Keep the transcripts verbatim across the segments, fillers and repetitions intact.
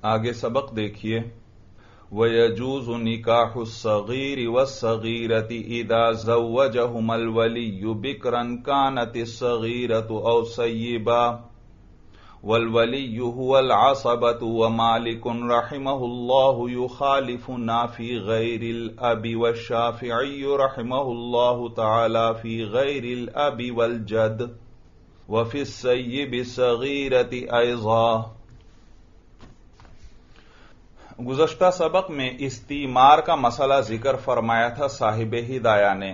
آگے سبق دیکھیے وَيَجُوزُ نِكَاحُ الصَّغِيرِ وَالصَّغِيرَةِ إِذَا زَوَّجَهُمَا الْوَلِيُّ بِكْرًا كَانَتِ الصَّغِيرَةُ أَوْ سَيِّبًا وَالْوَلِيُّ هُوَ الْعَصَبَةُ وَمَالِكٌ رَحِمَهُ اللَّهُ يُخَالِفُنَا فِي غَيْرِ الْأَبِ وَالشَّافِعِيُّ رَحِمَهُ اللَّهُ تَعَالَى فِي غَيْرِ الْأَبِ وَالْجَدِّ وَفِي السَّيِّبِ الصَّغِيرَةِ أَيْضًا۔ گزشتہ سبق میں استیمار کا مسئلہ ذکر فرمایا تھا صاحب ہدایہ نے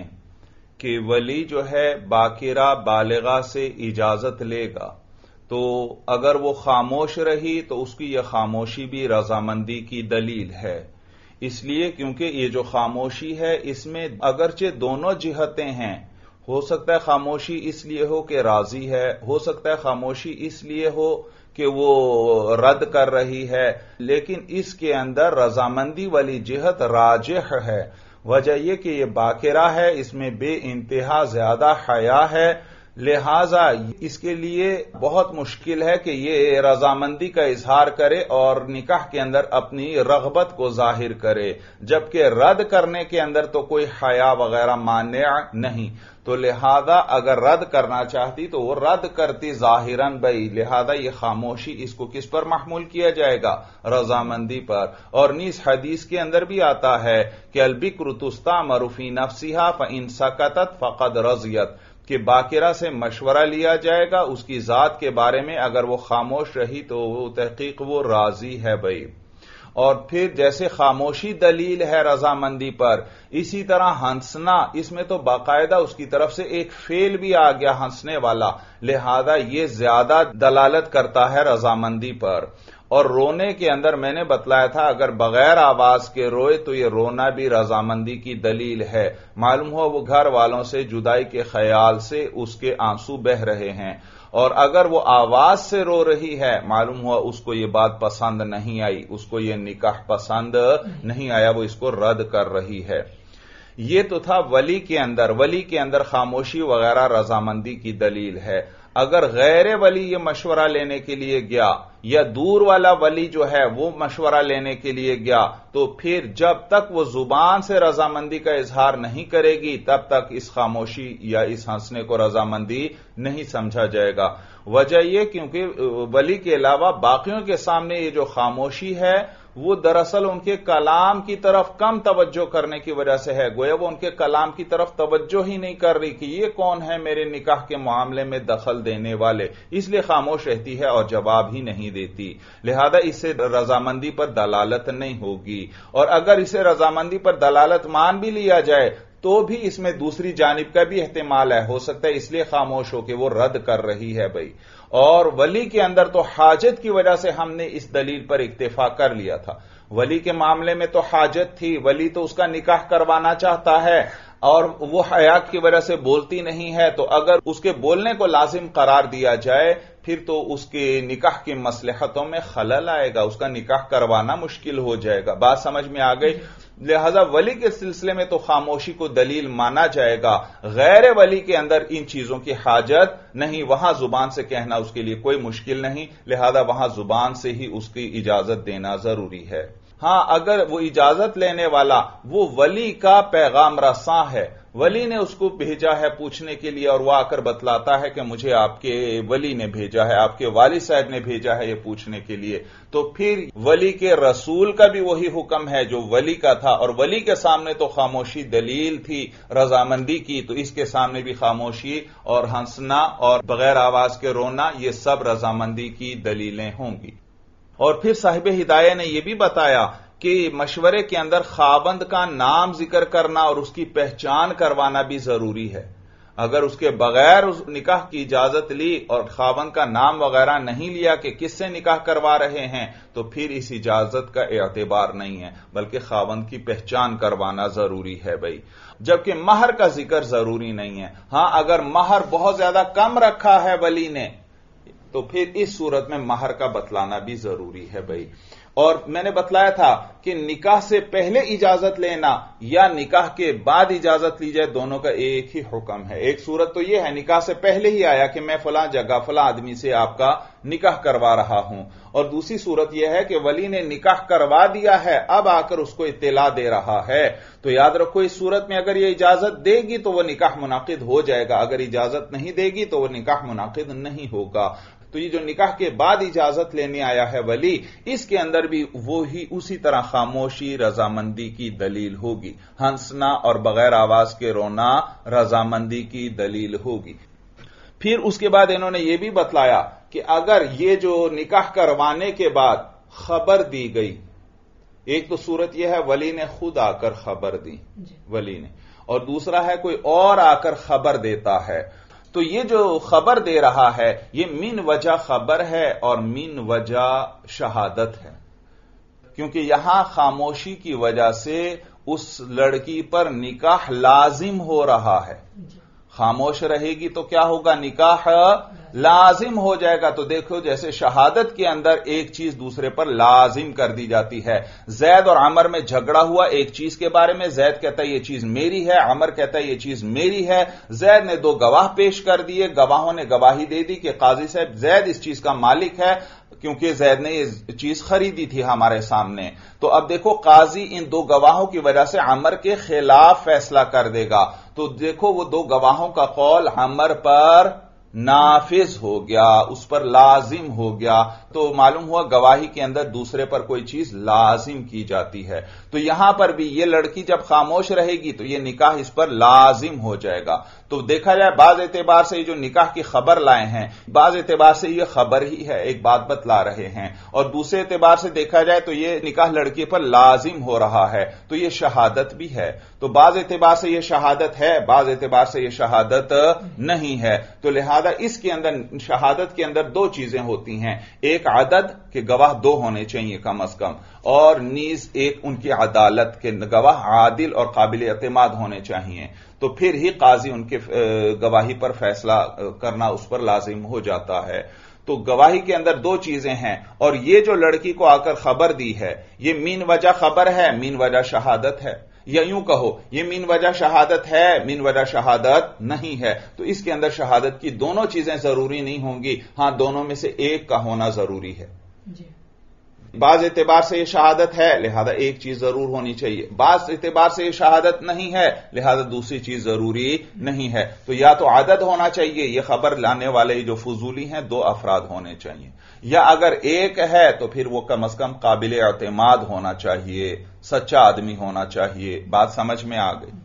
کہ ولی جو ہے باکرہ بالغہ سے اجازت لے گا، تو اگر وہ خاموش رہی تو اس کی یہ خاموشی بھی رضامندی کی دلیل ہے، اس لیے کیونکہ یہ جو خاموشی ہے اس میں اگرچہ دونوں جہتیں ہیں، ہو سکتا ہے خاموشی اس لیے ہو کہ راضی ہے، ہو سکتا ہے خاموشی اس لیے ہو کہ وہ رد کر رہی ہے، لیکن اس کے اندر رضامندی والی جہت راجح ہے۔ وجہ یہ کہ یہ باکرہ ہے، اس میں بے انتہا زیادہ حیا ہے، لہذا اس کے لیے بہت مشکل ہے کہ یہ رضامندی کا اظہار کرے اور نکاح کے اندر اپنی رغبت کو ظاہر کرے، جبکہ رد کرنے کے اندر تو کوئی حیا وغیرہ مانع نہیں، تو لہذا اگر رد کرنا چاہتی تو وہ رد کرتی ظاہراً بھئی، لہذا یہ خاموشی اس کو کس پر محمول کیا جائے گا؟ رضامندی پر۔ اور نیز حدیث کے اندر بھی آتا ہے کہ البکر تستعمر فی نفسہا فإن سکتت فقد رضیت، کہ باکرہ سے مشورہ لیا جائے گا اس کی ذات کے بارے میں، اگر وہ خاموش رہی تو وہ تحقیق وہ راضی ہے بھئی۔ اور پھر جیسے خاموشی دلیل ہے رضامندی پر، اسی طرح ہنسنا، اس میں تو باقاعدہ اس کی طرف سے ایک فعل بھی آ گیا ہنسنے والا، لہذا یہ زیادہ دلالت کرتا ہے رضامندی پر۔ اور رونے کے اندر میں نے بتلایا تھا اگر بغیر آواز کے روئے تو یہ رونا بھی رضامندی کی دلیل ہے، معلوم ہو وہ گھر والوں سے جدائی کے خیال سے اس کے آنسو بہ رہے ہیں، اور اگر وہ آواز سے رو رہی ہے معلوم ہوا اس کو یہ بات پسند نہیں آئی، اس کو یہ نکاح پسند نہیں آیا، وہ اس کو رد کر رہی ہے۔ یہ تو تھا ولی کے اندر، ولی کے اندر خاموشی وغیرہ رضامندی کی دلیل ہے۔ اگر غیر ولی یہ مشورہ لینے کے لیے گیا یا دور والا ولی جو ہے وہ مشورہ لینے کے لیے گیا، تو پھر جب تک وہ زبان سے رضامندی کا اظہار نہیں کرے گی تب تک اس خاموشی یا اس ہنسنے کو رضامندی نہیں سمجھا جائے گا۔ وجہ یہ کیونکہ ولی کے علاوہ باقیوں کے سامنے یہ جو خاموشی ہے وہ دراصل ان کے کلام کی طرف کم توجہ کرنے کی وجہ سے ہے، گویا وہ ان کے کلام کی طرف توجہ ہی نہیں کر رہی کہ یہ کون ہے میرے نکاح کے معاملے میں دخل دینے والے، اس لیے خاموش رہتی ہے اور جواب ہی نہیں دیتی، لہذا اسے رضامندی پر دلالت نہیں ہوگی۔ اور اگر اسے رضامندی پر دلالت مان بھی لیا جائے تو بھی اس میں دوسری جانب کا بھی احتمال ہے، ہو سکتا ہے اس لیے خاموش ہو کہ وہ رد کر رہی ہے بھئی۔ اور ولی کے اندر تو حاجت کی وجہ سے ہم نے اس دلیل پر اکتفا کر لیا تھا، ولی کے معاملے میں تو حاجت تھی، ولی تو اس کا نکاح کروانا چاہتا ہے اور وہ حیات کی وجہ سے بولتی نہیں ہے، تو اگر اس کے بولنے کو لازم قرار دیا جائے پھر تو اس کے نکاح کی مصلحتوں میں خلل آئے گا، اس کا نکاح کروانا مشکل ہو جائے گا۔ بات سمجھ میں آ گئی؟ لہذا ولی کے سلسلے میں تو خاموشی کو دلیل مانا جائے گا، غیر ولی کے اندر ان چیزوں کی حاجت نہیں، وہاں زبان سے کہنا اس کے لیے کوئی مشکل نہیں، لہذا وہاں زبان سے ہی اس کی اجازت دینا ضروری ہے۔ ہاں اگر وہ اجازت لینے والا وہ ولی کا پیغام رساں ہے، ولی نے اس کو بھیجا ہے پوچھنے کے لیے اور وہ آ کر بتلاتا ہے کہ مجھے آپ کے ولی نے بھیجا ہے، آپ کے والد صاحب نے بھیجا ہے یہ پوچھنے کے لیے، تو پھر ولی کے رسول کا بھی وہی حکم ہے جو ولی کا تھا، اور ولی کے سامنے تو خاموشی دلیل تھی رضامندی کی، تو اس کے سامنے بھی خاموشی اور ہنسنا اور بغیر آواز کے رونا یہ سب رضامندی کی دلیلیں ہوں گی۔ اور پھر صاحب ہدایہ نے یہ بھی بتایا کہ مشورے کے اندر خاوند کا نام ذکر کرنا اور اس کی پہچان کروانا بھی ضروری ہے۔ اگر اس کے بغیر اس نکاح کی اجازت لی اور خاوند کا نام وغیرہ نہیں لیا کہ کس سے نکاح کروا رہے ہیں تو پھر اس اجازت کا اعتبار نہیں ہے، بلکہ خاوند کی پہچان کروانا ضروری ہے بھائی، جبکہ مہر کا ذکر ضروری نہیں ہے۔ ہاں اگر مہر بہت زیادہ کم رکھا ہے ولی نے تو پھر اس صورت میں مہر کا بتلانا بھی ضروری ہے بھائی۔ اور میں نے بتلایا تھا کہ نکاح سے پہلے اجازت لینا یا نکاح کے بعد اجازت لی جائے دونوں کا ایک ہی حکم ہے. ایک صورت تو یہ ہے نکاح سے پہلے ہی آیا کہ میں فلاں جگہ فلاں آدمی سے آپ کا نکاح کروا رہا ہوں, اور دوسری صورت یہ ہے کہ ولی نے نکاح کروا دیا ہے اب آ کر اس کو اطلاع دے رہا ہے. تو یاد رکھو اس صورت میں اگر یہ اجازت دے گی تو وہ نکاح منعقد ہو جائے گا, اگر اجازت نہیں دے گی تو وہ نکاح منعقد نہیں ہوگا. تو یہ جو نکاح کے بعد اجازت لینے آیا ہے ولی, اس کے اندر بھی وہی اسی طرح خاموشی رضامندی کی دلیل ہوگی. ہنسنا اور بغیر آواز کے رونا رضامندی کی دلیل ہوگی. پھر اس کے بعد انہوں نے یہ بھی بتلایا کہ اگر یہ جو نکاح کروانے کے بعد خبر دی گئی, ایک تو صورت یہ ہے ولی نے خود آ کر خبر دی ولی نے, اور دوسرا ہے کوئی اور آ کر خبر دیتا ہے. تو یہ جو خبر دے رہا ہے یہ من وجہ خبر ہے اور من وجہ شہادت ہے, کیونکہ یہاں خاموشی کی وجہ سے اس لڑکی پر نکاح لازم ہو رہا ہے. خاموش رہے گی تو کیا ہوگا, نکاح لازم ہو جائے گا. تو دیکھو جیسے شہادت کے اندر ایک چیز دوسرے پر لازم کر دی جاتی ہے. زید اور عمر میں جھگڑا ہوا ایک چیز کے بارے میں, زید کہتا ہے یہ چیز میری ہے, عمر کہتا ہے یہ چیز میری ہے. زید نے دو گواہ پیش کر دیے, گواہوں نے گواہی دے دی کہ قاضی صاحب زید اس چیز کا مالک ہے کیونکہ زید نے یہ چیز خریدی تھی ہمارے سامنے. تو اب دیکھو قاضی ان دو گواہوں کی وجہ سے عمر کے خلاف فیصلہ کر دے گا. تو دیکھو وہ دو گواہوں کا قول عمر پر نافذ ہو گیا, اس پر لازم ہو گیا. تو معلوم ہوا گواہی کے اندر دوسرے پر کوئی چیز لازم کی جاتی ہے. تو یہاں پر بھی یہ لڑکی جب خاموش رہے گی تو یہ نکاح اس پر لازم ہو جائے گا. تو دیکھا جائے بعض اعتبار سے یہ جو نکاح کی خبر لائے ہیں بعض اعتبار سے یہ خبر ہی ہے, ایک بات بتلا رہے ہیں, اور دوسرے اعتبار سے دیکھا جائے تو یہ نکاح لڑکی پر لازم ہو رہا ہے تو یہ شہادت بھی ہے. تو بعض اعتبار سے یہ شہادت ہے, بعض اعتبار سے یہ شہادت نہیں ہے. تو لہذا اس کے اندر شہادت کے اندر دو چیزیں ہوتی ہیں, ایک عدد کہ گواہ دو ہونے چاہیے کم از کم, اور نیز ایک ان کی عدالت کے گواہ عادل اور قابل اعتماد ہونے چاہیے. تو پھر ہی قاضی ان کے گواہی پر فیصلہ کرنا اس پر لازم ہو جاتا ہے. تو گواہی کے اندر دو چیزیں ہیں, اور یہ جو لڑکی کو آ کر خبر دی ہے یہ مین وجہ خبر ہے, مین وجہ شہادت ہے, یا یوں کہو یہ مین وجہ شہادت ہے, مین وجہ شہادت نہیں ہے. تو اس کے اندر شہادت کی دونوں چیزیں ضروری نہیں ہوں گی, ہاں دونوں میں سے ایک کا ہونا ضروری ہے. جی. بعض اعتبار سے یہ شہادت ہے لہذا ایک چیز ضرور ہونی چاہیے, بعض اعتبار سے یہ شہادت نہیں ہے لہذا دوسری چیز ضروری نہیں ہے. تو یا تو عدد ہونا چاہیے, یہ خبر لانے والے جو فضولی ہیں دو افراد ہونے چاہیے, یا اگر ایک ہے تو پھر وہ کم از کم قابل اعتماد ہونا چاہیے, سچا آدمی ہونا چاہیے. بات سمجھ میں آ گئی.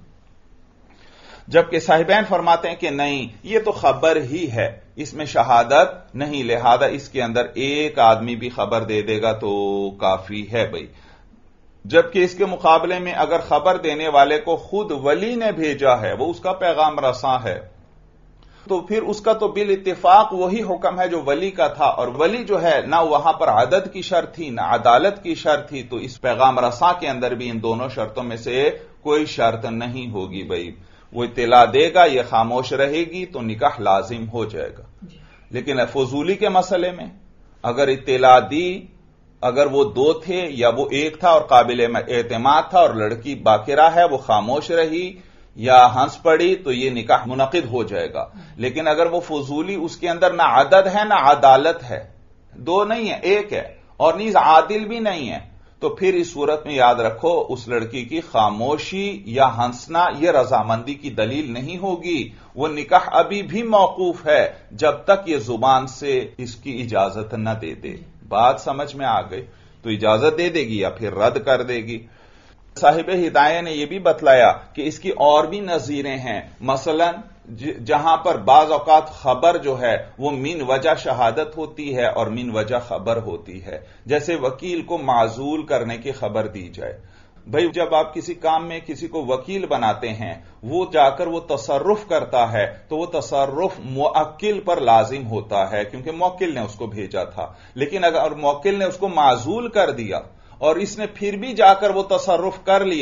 جبکہ صاحبین فرماتے ہیں کہ نہیں یہ تو خبر ہی ہے, اس میں شہادت نہیں, لہذا اس کے اندر ایک آدمی بھی خبر دے دے گا تو کافی ہے بھائی. جبکہ اس کے مقابلے میں اگر خبر دینے والے کو خود ولی نے بھیجا ہے, وہ اس کا پیغام رساں ہے, تو پھر اس کا تو بالاتفاق وہی حکم ہے جو ولی کا تھا, اور ولی جو ہے نہ وہاں پر عدد کی شرط تھی نہ عدالت کی شرط تھی. تو اس پیغام رساں کے اندر بھی ان دونوں شرطوں میں سے کوئی شرط نہیں ہوگی بھائی. وہ اطلاع دے گا, یہ خاموش رہے گی تو نکاح لازم ہو جائے گا. لیکن فضولی کے مسئلے میں اگر اطلاع دی, اگر وہ دو تھے یا وہ ایک تھا اور قابل اعتماد تھا اور لڑکی باقرہ ہے وہ خاموش رہی یا ہنس پڑی تو یہ نکاح منعقد ہو جائے گا. لیکن اگر وہ فضولی اس کے اندر نہ عدد ہے نہ عدالت ہے, دو نہیں ہے ایک ہے, اور نیز عادل بھی نہیں ہے, تو پھر اس صورت میں یاد رکھو اس لڑکی کی خاموشی یا ہنسنا یہ رضامندی کی دلیل نہیں ہوگی, وہ نکاح ابھی بھی موقوف ہے جب تک یہ زبان سے اس کی اجازت نہ دے دے. بات سمجھ میں آ گئی. تو اجازت دے دے گی یا پھر رد کر دے گی. صاحب ہدایہ نے یہ بھی بتلایا کہ اس کی اور بھی نظیریں ہیں, مثلا جہاں پر بعض اوقات خبر جو ہے وہ من وجہ شہادت ہوتی ہے اور من وجہ خبر ہوتی ہے. جیسے وکیل کو معزول کرنے کی خبر دی جائے. بھئی جب آپ کسی کام میں کسی کو وکیل بناتے ہیں, وہ جا کر وہ تصرف کرتا ہے تو وہ تصرف موکل پر لازم ہوتا ہے کیونکہ موکل نے اس کو بھیجا تھا. لیکن اگر موکل نے اس کو معزول کر دیا اور اس نے پھر بھی جا کر وہ تصرف کر لیا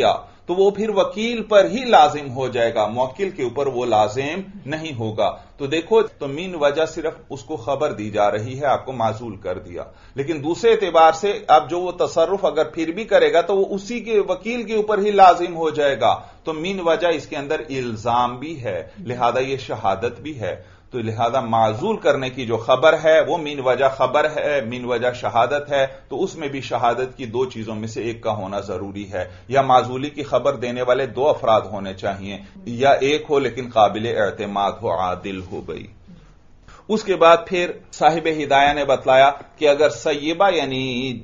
تو وہ پھر وکیل پر ہی لازم ہو جائے گا، موکل کے اوپر وہ لازم نہیں ہوگا۔ تو دیکھو تو مین وجہ صرف اس کو خبر دی جا رہی ہے، آپ کو معزول کر دیا، لیکن دوسرے اعتبار سے اب جو وہ تصرف اگر پھر بھی کرے گا تو وہ اسی کے وکیل کے اوپر ہی لازم ہو جائے گا۔ تو مین وجہ اس کے اندر الزام بھی ہے، لہذا یہ شہادت بھی ہے، تو لہذا معزول کرنے کی جو خبر ہے وہ مین وجہ خبر ہے، مین وجہ شہادت ہے، تو اس میں بھی شہادت کی دو چیزوں میں سے ایک کا ہونا ضروری ہے، یا معزولی کی خبر دینے والے دو افراد ہونے چاہیے، یا ایک ہو لیکن قابل اعتماد ہو، عادل ہو بھائی۔ اس کے بعد پھر صاحب ہدایہ نے بتلایا کہ اگر سیبہ یعنی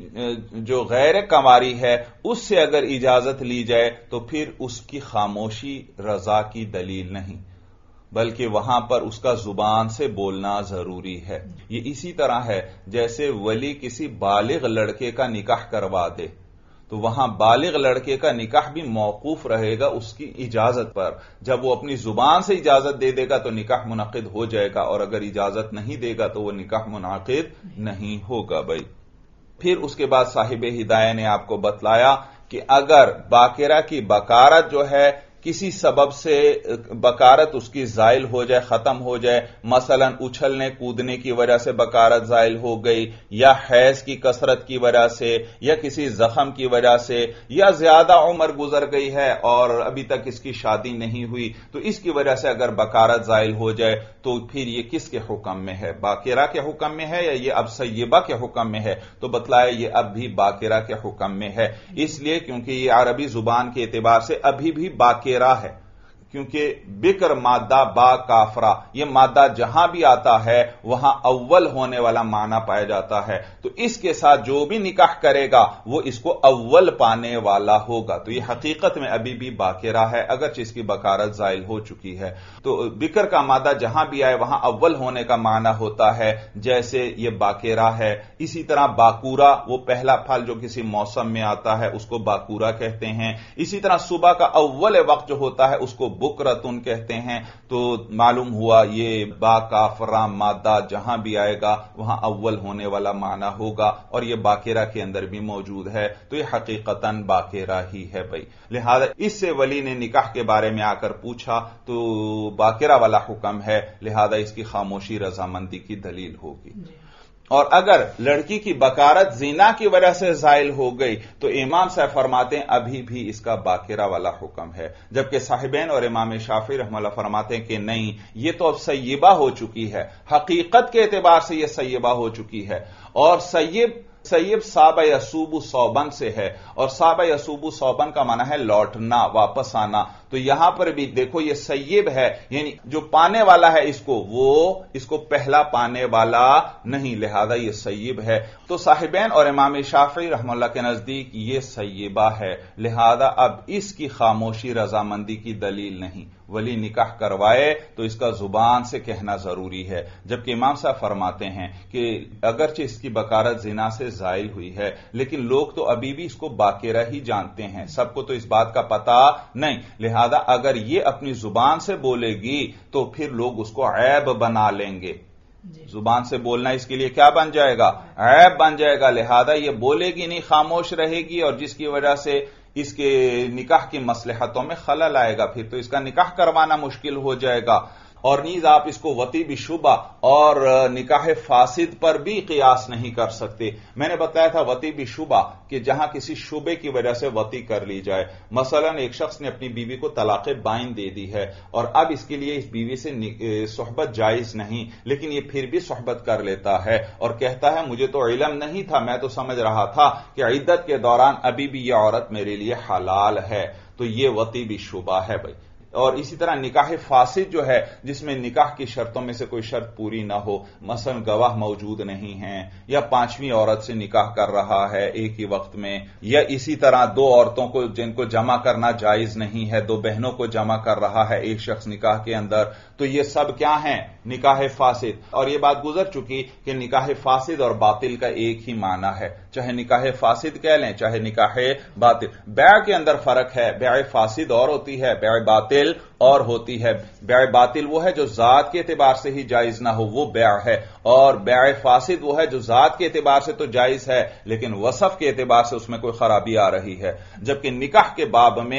جو غیر کنواری ہے اس سے اگر اجازت لی جائے تو پھر اس کی خاموشی رضا کی دلیل نہیں، بلکہ وہاں پر اس کا زبان سے بولنا ضروری ہے۔ یہ اسی طرح ہے جیسے ولی کسی بالغ لڑکے کا نکاح کروا دے تو وہاں بالغ لڑکے کا نکاح بھی موقوف رہے گا اس کی اجازت پر، جب وہ اپنی زبان سے اجازت دے دے گا تو نکاح منعقد ہو جائے گا، اور اگر اجازت نہیں دے گا تو وہ نکاح منعقد نہیں ہوگا بھائی۔ پھر اس کے بعد صاحب ہدایہ نے آپ کو بتلایا کہ اگر باقرہ کی بکارت جو ہے کسی سبب سے بکارت اس کی زائل ہو جائے، ختم ہو جائے، مثلا اچھلنے کودنے کی وجہ سے بکارت زائل ہو گئی، یا حیض کی کثرت کی وجہ سے، یا کسی زخم کی وجہ سے، یا زیادہ عمر گزر گئی ہے اور ابھی تک اس کی شادی نہیں ہوئی، تو اس کی وجہ سے اگر بکارت زائل ہو جائے تو پھر یہ کس کے حکم میں ہے؟ باقرہ کے حکم میں ہے یا یہ اب سیبہ کے حکم میں ہے؟ تو بتلایا یہ اب بھی باقرہ کے حکم میں ہے، اس لیے کیونکہ یہ عربی زبان کے اعتبار سے ابھی بھی باقرہ ہے، کیونکہ بکر مادہ با کافرہ، یہ مادہ جہاں بھی آتا ہے وہاں اول ہونے والا معنی پایا جاتا ہے، تو اس کے ساتھ جو بھی نکاح کرے گا وہ اس کو اول پانے والا ہوگا، تو یہ حقیقت میں ابھی بھی باقرہ ہے اگرچہ اس کی بکارت زائل ہو چکی ہے۔ تو بکر کا مادہ جہاں بھی آئے وہاں اول ہونے کا معنی ہوتا ہے، جیسے یہ باقرہ ہے۔ اسی طرح باکورہ، وہ پہلا پھل جو کسی موسم میں آتا ہے اس کو باکورہ کہتے ہیں۔ اسی طرح صبح کا اول وقت جو ہوتا ہے اس کو بکرتن کہتے ہیں۔ تو معلوم ہوا یہ با کافرہ مادہ جہاں بھی آئے گا وہاں اول ہونے والا معنی ہوگا، اور یہ باقرہ کے اندر بھی موجود ہے، تو یہ حقیقتاً باقرہ ہی ہے بھائی۔ لہذا اس سے ولی نے نکاح کے بارے میں آ کر پوچھا تو باقرہ والا حکم ہے، لہذا اس کی خاموشی رضامندی کی دلیل ہوگی۔ اور اگر لڑکی کی بکارت زنا کی وجہ سے زائل ہو گئی تو امام صاحب فرماتے ہیں ابھی بھی اس کا باقرہ والا حکم ہے، جبکہ صاحبین اور امام شافعی رحمہ اللہ فرماتے ہیں کہ نہیں، یہ تو اب سیبہ ہو چکی ہے، حقیقت کے اعتبار سے یہ سیبہ ہو چکی ہے، اور سیب سیب صابہ یسوب صوبن سے ہے، اور صابہ یسوب صوبن کا معنی ہے لوٹنا، واپس آنا، تو یہاں پر بھی دیکھو یہ سیب ہے، یعنی جو پانے والا ہے اس کو، وہ اس کو پہلا پانے والا نہیں، لہذا یہ سیب ہے۔ تو صاحبین اور امام شافعی رحمہ اللہ کے نزدیک یہ سیبہ ہے، لہذا اب اس کی خاموشی رضامندی کی دلیل نہیں، ولی نکاح کروائے تو اس کا زبان سے کہنا ضروری ہے، جبکہ امام صاحب فرماتے ہیں کہ اگرچہ اس کی بکارت زنا سے زائل ہوئی ہے لیکن لوگ تو ابھی بھی اس کو باقرہ ہی جانتے ہیں، سب کو تو اس بات کا پتہ نہیں، لہذا اگر یہ اپنی زبان سے بولے گی تو پھر لوگ اس کو عیب بنا لیں گے۔ زبان سے بولنا اس کے لیے کیا بن جائے گا؟ عیب بن جائے گا، لہذا یہ بولے گی نہیں، خاموش رہے گی، اور جس کی وجہ سے اس کے نکاح کی مصلحتوں میں خلل آئے گا، پھر تو اس کا نکاح کروانا مشکل ہو جائے گا۔ اور نیز آپ اس کو وطی بشبہ اور نکاح فاسد پر بھی قیاس نہیں کر سکتے۔ میں نے بتایا تھا وطی بشبہ کہ جہاں کسی شبے کی وجہ سے وطی کر لی جائے، مثلا ایک شخص نے اپنی بیوی کو طلاق بائن دے دی ہے اور اب اس کے لیے اس بیوی سے صحبت جائز نہیں، لیکن یہ پھر بھی صحبت کر لیتا ہے اور کہتا ہے مجھے تو علم نہیں تھا، میں تو سمجھ رہا تھا کہ عدت کے دوران ابھی بھی یہ عورت میرے لیے حلال ہے، تو یہ وطی بشبہ ہے بھائی۔ اور اسی طرح نکاح فاسد جو ہے جس میں نکاح کی شرطوں میں سے کوئی شرط پوری نہ ہو، مثلا گواہ موجود نہیں ہیں، یا پانچویں عورت سے نکاح کر رہا ہے ایک ہی وقت میں، یا اسی طرح دو عورتوں کو جن کو جمع کرنا جائز نہیں ہے، دو بہنوں کو جمع کر رہا ہے ایک شخص نکاح کے اندر، تو یہ سب کیا ہیں؟ نکاح فاسد۔ اور یہ بات گزر چکی کہ نکاح فاسد اور باطل کا ایک ہی معنی ہے، چاہے نکاح فاسد کہہ لیں چاہے نکاح باطل، بیع کے اندر فرق ہے، بیع فاسد اور ہوتی ہے، بیع باطل اور ہوتی ہے۔ بیع باطل وہ ہے جو ذات کے اعتبار سے ہی جائز نہ ہو، وہ بیع ہے، اور بیع فاسد وہ ہے جو ذات کے اعتبار سے تو جائز ہے لیکن وصف کے اعتبار سے اس میں کوئی خرابی آ رہی ہے۔ جبکہ نکاح کے باب میں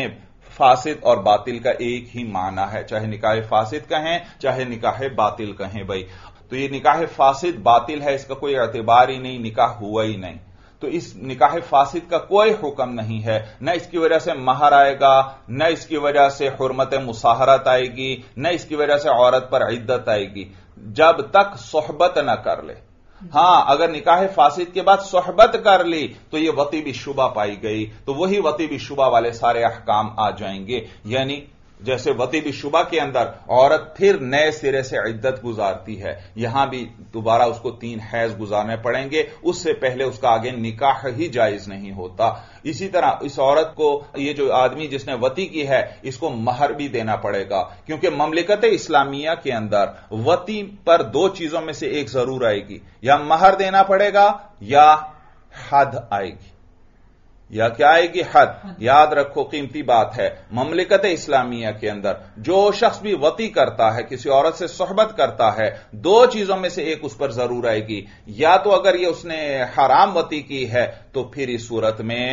فاسد اور باطل کا ایک ہی معنی ہے، چاہے نکاح فاسد کہیں چاہے نکاح باطل کہیں بھائی. تو یہ نکاح فاسد باطل ہے، اس کا کوئی اعتبار ہی نہیں، نکاح ہوا ہی نہیں. تو اس نکاح فاسد کا کوئی حکم نہیں ہے، نہ اس کی وجہ سے مہر آئے گا، نہ اس کی وجہ سے حرمت مصاہرت آئے گی، نہ اس کی وجہ سے عورت پر عدت آئے گی، جب تک صحبت نہ کر لے. ہاں اگر نکاح فاسد کے بعد صحبت کر لی تو یہ وطی بالشبہ پائی گئی، تو وہی وطی بالشبہ والے سارے احکام آ جائیں گے. یعنی جیسے وطی بالشبہ کے اندر عورت پھر نئے سرے سے عدت گزارتی ہے، یہاں بھی دوبارہ اس کو تین حیض گزارنے پڑیں گے، اس سے پہلے اس کا آگے نکاح ہی جائز نہیں ہوتا. اسی طرح اس عورت کو، یہ جو آدمی جس نے وطی کی ہے، اس کو مہر بھی دینا پڑے گا، کیونکہ مملکت اسلامیہ کے اندر وطی پر دو چیزوں میں سے ایک ضرور آئے گی، یا مہر دینا پڑے گا یا حد آئے گی. یا کیا آئے گی؟ حد. یاد رکھو، قیمتی بات ہے، مملکت اسلامیہ کے اندر جو شخص بھی وطی کرتا ہے، کسی عورت سے صحبت کرتا ہے، دو چیزوں میں سے ایک اس پر ضرور آئے گی. یا تو اگر یہ اس نے حرام وطی کی ہے تو پھر اس صورت میں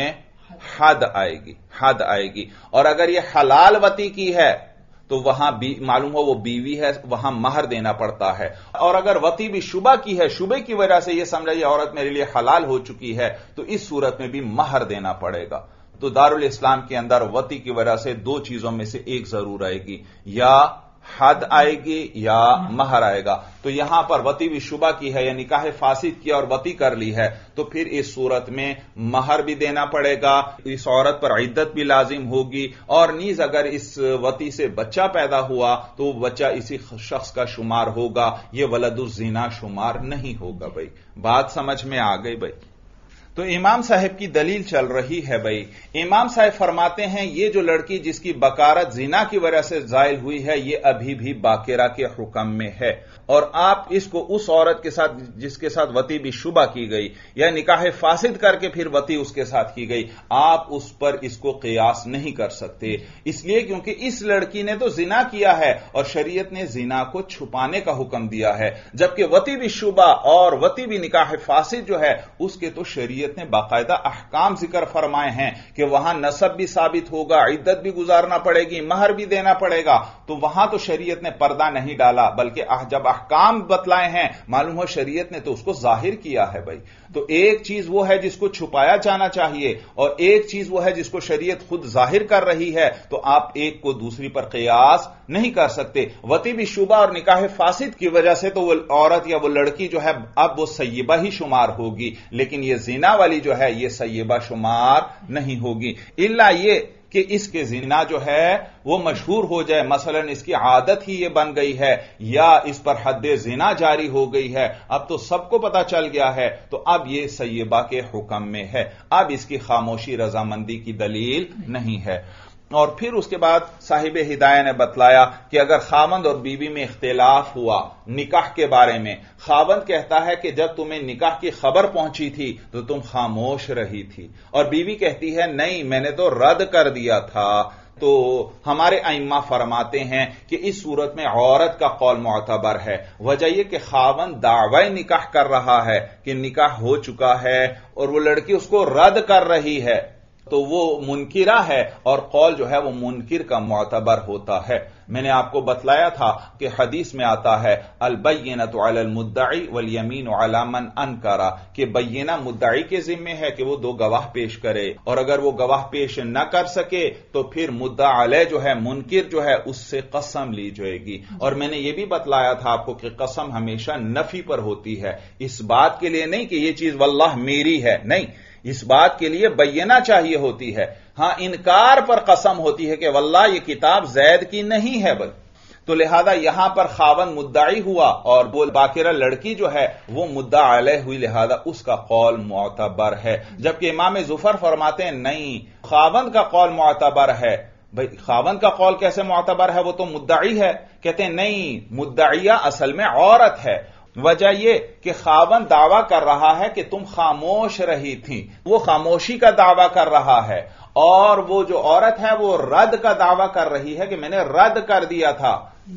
حد آئے گی، حد آئے گی. اور اگر یہ حلال وطی کی ہے تو وہاں معلوم ہو وہ بیوی ہے، وہاں مہر دینا پڑتا ہے. اور اگر وطی بھی شبہ کی ہے، شبے کی وجہ سے یہ سمجھا یہ عورت میرے لیے حلال ہو چکی ہے، تو اس صورت میں بھی مہر دینا پڑے گا. تو دارالاسلام کے اندر وطی کی وجہ سے دو چیزوں میں سے ایک ضرور آئے گی، یا حد آئے گی یا مہر آئے گا. تو یہاں پر وطی بھی شبہ کی ہے یا نکاح فاسد کیا اور وطی کر لی ہے، تو پھر اس صورت میں مہر بھی دینا پڑے گا، اس عورت پر عدت بھی لازم ہوگی، اور نیز اگر اس وطی سے بچہ پیدا ہوا تو وہ بچہ اسی شخص کا شمار ہوگا، یہ ولد الزنا شمار نہیں ہوگا. بھائی بات سمجھ میں آ گئی بھائی؟ تو امام صاحب کی دلیل چل رہی ہے بھائی. امام صاحب فرماتے ہیں یہ جو لڑکی جس کی بکارت زنا کی وجہ سے زائل ہوئی ہے، یہ ابھی بھی باقرہ کے حکم میں ہے، اور آپ اس کو اس عورت کے ساتھ جس کے ساتھ وطی بھی شبہ کی گئی یا نکاح فاسد کر کے پھر وطی اس کے ساتھ کی گئی، آپ اس پر اس کو قیاس نہیں کر سکتے. اس لیے کیونکہ اس لڑکی نے تو زنا کیا ہے اور شریعت نے زنا کو چھپانے کا حکم دیا ہے، جبکہ وطی بھی شبہ اور وطی بھی نکاح فاسد جو ہے اس کے تو شریعت نے باقاعدہ احکام ذکر فرمائے ہیں کہ وہاں نسب بھی ثابت ہوگا، عدت بھی گزارنا پڑے گی، مہر بھی دینا پڑے گا. تو وہاں تو شریعت نے پردہ نہیں ڈالا، بلکہ جب احکام بتلائے ہیں معلوم ہو شریعت نے تو اس کو ظاہر کیا ہے. بھائی تو ایک چیز وہ ہے جس کو چھپایا جانا چاہیے اور ایک چیز وہ ہے جس کو شریعت خود ظاہر کر رہی ہے، تو آپ ایک کو دوسری پر قیاس نہیں کر سکتے. وطی بھی شبہ اور نکاح فاسد کی وجہ سے تو وہ عورت یا وہ لڑکی جو ہے اب وہ سیبہ ہی شمار ہوگی، لیکن یہ زنا والی جو ہے یہ سیبہ شمار نہیں ہوگی، الا یہ کہ اس کے زنا جو ہے وہ مشہور ہو جائے، مثلا اس کی عادت ہی یہ بن گئی ہے یا اس پر حد زنا جاری ہو گئی ہے، اب تو سب کو پتا چل گیا ہے، تو اب یہ سیبہ کے حکم میں ہے، اب اس کی خاموشی رضامندی کی دلیل نہیں ہے. اور پھر اس کے بعد صاحب ہدایہ نے بتلایا کہ اگر خاوند اور بیوی میں اختلاف ہوا نکاح کے بارے میں، خاوند کہتا ہے کہ جب تمہیں نکاح کی خبر پہنچی تھی تو تم خاموش رہی تھی، اور بیوی کہتی ہے نہیں میں نے تو رد کر دیا تھا. تو ہمارے ائمہ فرماتے ہیں کہ اس صورت میں عورت کا قول معتبر ہے. وجہ یہ کہ خاوند دعوی نکاح کر رہا ہے کہ نکاح ہو چکا ہے اور وہ لڑکی اس کو رد کر رہی ہے، تو وہ منکرہ ہے اور قول جو ہے وہ منکر کا معتبر ہوتا ہے. میں نے آپ کو بتلایا تھا کہ حدیث میں آتا ہے البینۃ علی المدعی والیمین علی من انکر، کہ بینہ مدعی کے ذمہ ہے کہ وہ دو گواہ پیش کرے، اور اگر وہ گواہ پیش نہ کر سکے تو پھر مدعا علیہ جو ہے منکر جو ہے اس سے قسم لی جائے گی. اور میں نے یہ بھی بتلایا تھا آپ کو کہ قسم ہمیشہ نفی پر ہوتی ہے، اس بات کے لیے نہیں کہ یہ چیز واللہ میری ہے، نہیں، اس بات کے لیے بینہ چاہیے ہوتی ہے. ہاں انکار پر قسم ہوتی ہے کہ واللہ یہ کتاب زید کی نہیں ہے بل. تو لہذا یہاں پر خاوند مدعی ہوا اور وہ باقرہ لڑکی جو ہے وہ مدعا علیہ ہوئی، لہذا اس کا قول معتبر ہے. جبکہ امام ظفر فرماتے ہیں نہیں، خاوند کا قول معتبر ہے. بھئی خاوند کا قول کیسے معتبر ہے، وہ تو مدعی ہے. کہتے ہیں نہیں، مدعیہ اصل میں عورت ہے. وجہ یہ کہ خاوند دعویٰ کر رہا ہے کہ تم خاموش رہی تھی، وہ خاموشی کا دعویٰ کر رہا ہے، اور وہ جو عورت ہے وہ رد کا دعویٰ کر رہی ہے کہ میں نے رد کر دیا تھا.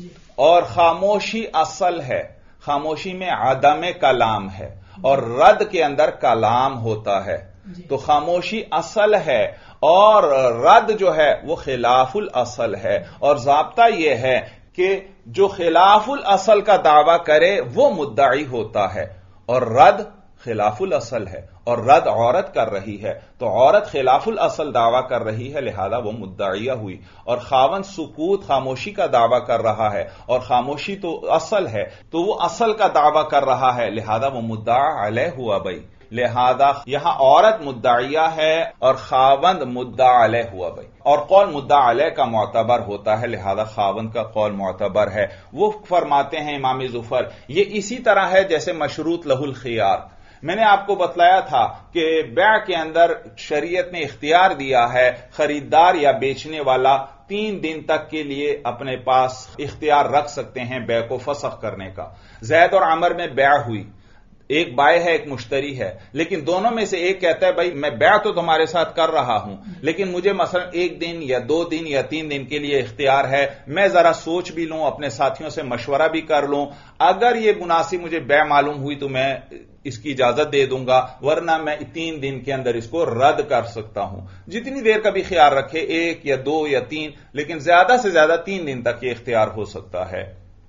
اور خاموشی اصل ہے، خاموشی میں عدم کلام ہے اور رد کے اندر کلام ہوتا ہے. تو خاموشی اصل ہے اور رد جو ہے وہ خلاف الاصل ہے، اور ضابطہ یہ ہے کہ جو خلاف الاصل کا دعویٰ کرے وہ مدعی ہوتا ہے، اور رد خلاف الاصل ہے، اور رد عورت کر رہی ہے، تو عورت خلاف الاصل دعویٰ کر رہی ہے، لہذا وہ مدعیہ ہوئی، اور خاوند سکوت خاموشی کا دعویٰ کر رہا ہے، اور خاموشی تو اصل ہے تو وہ اصل کا دعویٰ کر رہا ہے، لہذا وہ مدعا علیہ ہوا بھائی، لہذا یہاں عورت مدعیہ ہے اور خاوند مدعا علیہ ہوا بھائی، اور قول مدعا علیہ کا معتبر ہوتا ہے، لہذا خاوند کا قول معتبر ہے۔ وہ فرماتے ہیں امام ظفر، یہ اسی طرح ہے جیسے مشروط لہ الخیار۔ میں نے آپ کو بتلایا تھا کہ بیع کے اندر شریعت نے اختیار دیا ہے خریدار یا بیچنے والا تین دن تک کے لیے اپنے پاس اختیار رکھ سکتے ہیں بیع کو فسخ کرنے کا۔ زید اور عمر میں بیع ہوئی، ایک بائع ہے ایک مشتری ہے، لیکن دونوں میں سے ایک کہتا ہے بھائی میں بیع تو تمہارے ساتھ کر رہا ہوں لیکن مجھے مثلا ایک دن یا دو دن یا تین دن کے لیے اختیار ہے، میں ذرا سوچ بھی لوں، اپنے ساتھیوں سے مشورہ بھی کر لوں، اگر یہ مناسب مجھے بیع معلوم ہوئی تو میں اس کی اجازت دے دوں گا، ورنہ میں تین دن کے اندر اس کو رد کر سکتا ہوں۔ جتنی دیر کا بھی خیال رکھے، ایک یا دو یا تین، لیکن زیادہ سے زیادہ تین دن تک یہ اختیار ہو سکتا ہے۔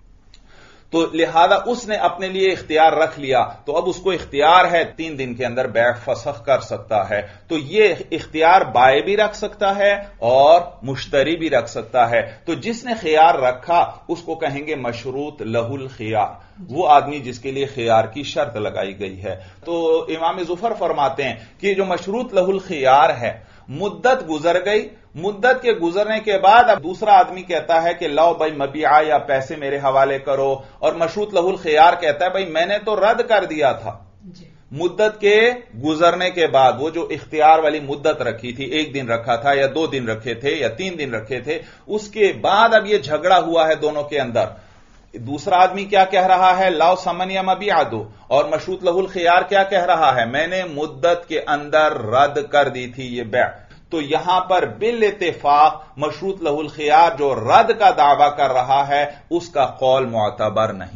تو لہذا اس نے اپنے لیے اختیار رکھ لیا، تو اب اس کو اختیار ہے تین دن کے اندر بیع فسخ کر سکتا ہے، تو یہ اختیار بائع بھی رکھ سکتا ہے اور مشتری بھی رکھ سکتا ہے۔ تو جس نے خیار رکھا اس کو کہیں گے مشروط لہ الخیار، وہ آدمی جس کے لیے خیار کی شرط لگائی گئی ہے۔ تو امام ظفر فرماتے ہیں کہ جو مشروط لہ الخیار ہے، مدت گزر گئی، مدت کے گزرنے کے بعد اب دوسرا آدمی کہتا ہے کہ لاؤ بھائی مبیعہ یا پیسے میرے حوالے کرو، اور مشروط لہ الخیار کہتا ہے بھائی میں نے تو رد کر دیا تھا جی۔ مدت کے گزرنے کے بعد وہ جو اختیار والی مدت رکھی تھی، ایک دن رکھا تھا یا دو دن رکھے تھے یا تین دن رکھے تھے، اس کے بعد اب یہ جھگڑا ہوا ہے دونوں کے اندر، دوسرا آدمی کیا کہہ رہا ہے لاؤ سمن یا مبیعہ دو، اور مشروط لہ الخیار کیا کہہ رہا ہے میں نے مدت کے اندر رد کر دی تھی یہ بیع۔ تو یہاں پر بالاتفاق مشروط لہ الخیار جو رد کا دعویٰ کر رہا ہے اس کا قول معتبر نہیں،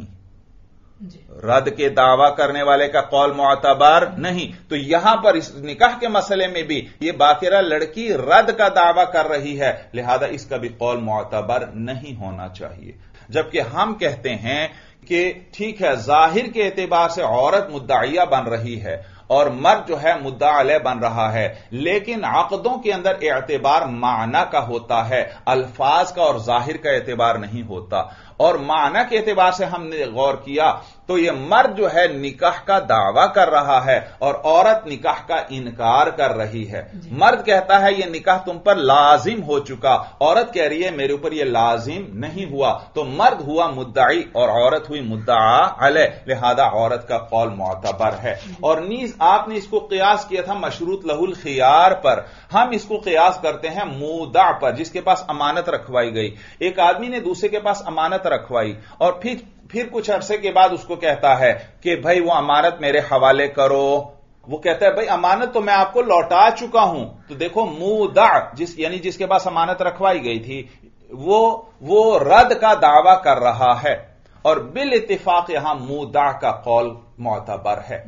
رد کے دعویٰ کرنے والے کا قول معتبر نہیں۔ تو یہاں پر اس نکاح کے مسئلے میں بھی یہ باقرہ لڑکی رد کا دعویٰ کر رہی ہے، لہذا اس کا بھی قول معتبر نہیں ہونا چاہیے۔ جبکہ ہم کہتے ہیں کہ ٹھیک ہے ظاہر کے اعتبار سے عورت مدعیہ بن رہی ہے اور مرد جو ہے مدعا علیہ بن رہا ہے، لیکن عقدوں کے اندر اعتبار معنی کا ہوتا ہے، الفاظ کا اور ظاہر کا اعتبار نہیں ہوتا، اور معنی کے اعتبار سے ہم نے غور کیا تو یہ مرد جو ہے نکاح کا دعویٰ کر رہا ہے اور عورت نکاح کا انکار کر رہی ہے۔ مرد کہتا ہے یہ نکاح تم پر لازم ہو چکا، عورت کہہ رہی ہے میرے اوپر یہ لازم نہیں ہوا، تو مرد ہوا مدعی اور عورت ہوئی مدعا علیہ، لہذا عورت کا قول معتبر ہے۔ اور نیز آپ نے اس کو قیاس کیا تھا مشروط لہ الخیار پر، ہم اس کو قیاس کرتے ہیں مودع پر، جس کے پاس امانت رکھوائی گئی۔ ایک آدمی نے دوسرے کے پاس امانت رکھوائی اور پھر پھر کچھ عرصے کے بعد اس کو کہتا ہے کہ بھائی وہ امانت میرے حوالے کرو، وہ کہتا ہے بھائی امانت تو میں آپ کو لوٹا چکا ہوں، تو دیکھو مودع جس یعنی جس کے پاس امانت رکھوائی گئی تھی وہ وہ رد کا دعویٰ کر رہا ہے، اور بالاتفاق یہاں مودع کا قول معتبر ہے۔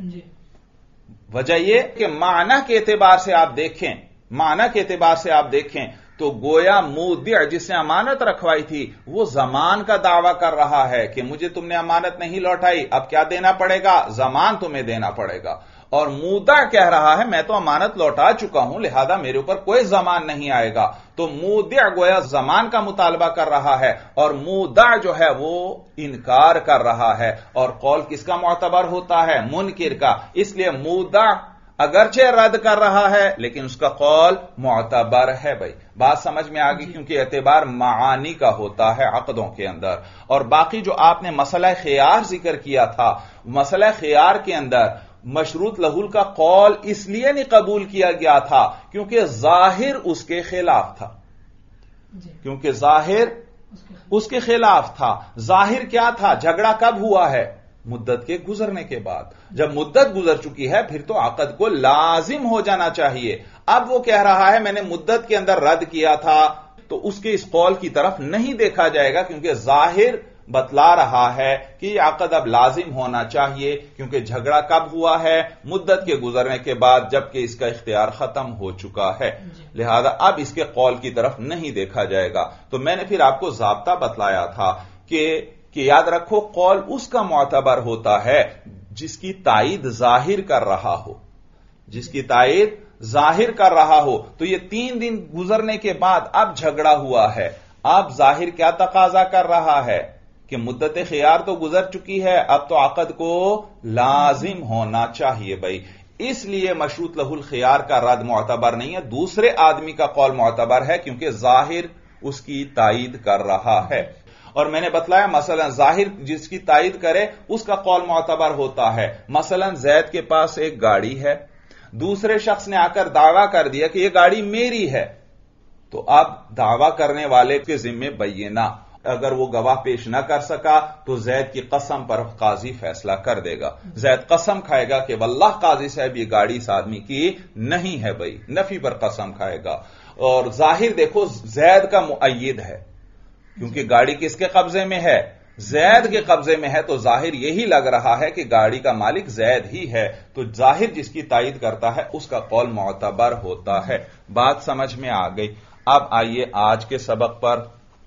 وجہ یہ کہ معنی کے اعتبار سے آپ دیکھیں معنی کے اعتبار سے آپ دیکھیں تو گویا مودع جس نے امانت رکھوائی تھی وہ زمان کا دعویٰ کر رہا ہے کہ مجھے تم نے امانت نہیں لوٹائی، اب کیا دینا پڑے گا، زمان تمہیں دینا پڑے گا، اور مودع کہہ رہا ہے میں تو امانت لوٹا چکا ہوں لہذا میرے اوپر کوئی زمان نہیں آئے گا۔ تو مودع گویا زمان کا مطالبہ کر رہا ہے اور مودع جو ہے وہ انکار کر رہا ہے، اور قول کس کا معتبر ہوتا ہے، منکر کا، اس لیے مودع اگرچہ رد کر رہا ہے لیکن اس کا قول معتبر ہے۔ بھائی بات سمجھ میں آگئی، کیونکہ اعتبار معانی کا ہوتا ہے عقدوں کے اندر۔ اور باقی جو آپ نے مسئلہ خیار ذکر کیا تھا، مسئلہ خیار کے اندر مشروط لہ کا قول اس لیے نہیں قبول کیا گیا تھا کیونکہ ظاہر اس کے خلاف تھا، کیونکہ ظاہر اس کے خلاف تھا۔ ظاہر کیا تھا، جھگڑا کب ہوا ہے، مدت کے گزرنے کے بعد۔ جب مدت گزر چکی ہے پھر تو عقد کو لازم ہو جانا چاہیے۔ اب وہ کہہ رہا ہے میں نے مدت کے اندر رد کیا تھا، تو اس کے اس قول کی طرف نہیں دیکھا جائے گا کیونکہ ظاہر बतला रहा है कि यह अक़द अब लाजिम होना चाहिए, क्योंकि झगड़ा कब हुआ है? मुद्दत के गुजरने के बाद, जबकि इसका इख्तियार खत्म हो चुका है। लिहाजा अब इसके कौल की तरफ नहीं देखा जाएगा। तो मैंने फिर आपको ज़ाब्ता बतलाया था कि, कि याद रखो, कौल उसका मुअतबर होता है जिसकी तायीद जाहिर कर रहा हो, जिसकी तायीद जाहिर कर रहा हो। तो ये तीन दिन गुजरने के बाद अब झगड़ा हुआ है, अब जाहिर क्या तकाजा कर रहा है कि मुद्दत खियार तो गुजर चुकी है, अब तो अक़द को लाजिम होना चाहिए भाई। इसलिए मशरूत लहुल खियार का रद्द मुअतबर नहीं है, दूसरे आदमी का कौल मुअतबर है, क्योंकि जाहिर उसकी तायीद कर रहा है। और मैंने बतलाया मसलन जाहिर जिसकी तायीद करे उसका कौल मुअतबर होता है। मसलन जैद के पास एक गाड़ी है, दूसरे शख्स ने आकर दावा कर दिया कि यह गाड़ी मेरी है, तो अब दावा करने वाले के जिम्मे बय्यिना, अगर वो गवाह पेश न कर सका तो जैद की कसम पर काजी फैसला कर देगा। जैद कसम खाएगा कि वल्लाह काजी साहब ये गाड़ी इस आदमी की नहीं है भाई, नफी पर कसम खाएगा। और जाहिर देखो जैद का मुअय्यिद है, क्योंकि गाड़ी किसके कब्जे में है? जैद के कब्जे में है, तो जाहिर यही लग रहा है कि गाड़ी का मालिक जैद ही है। तो जाहिर जिसकी तायीद करता है उसका कौल मुअतबर होता है। बात समझ में आ गई। अब आइए आज के सबक पर।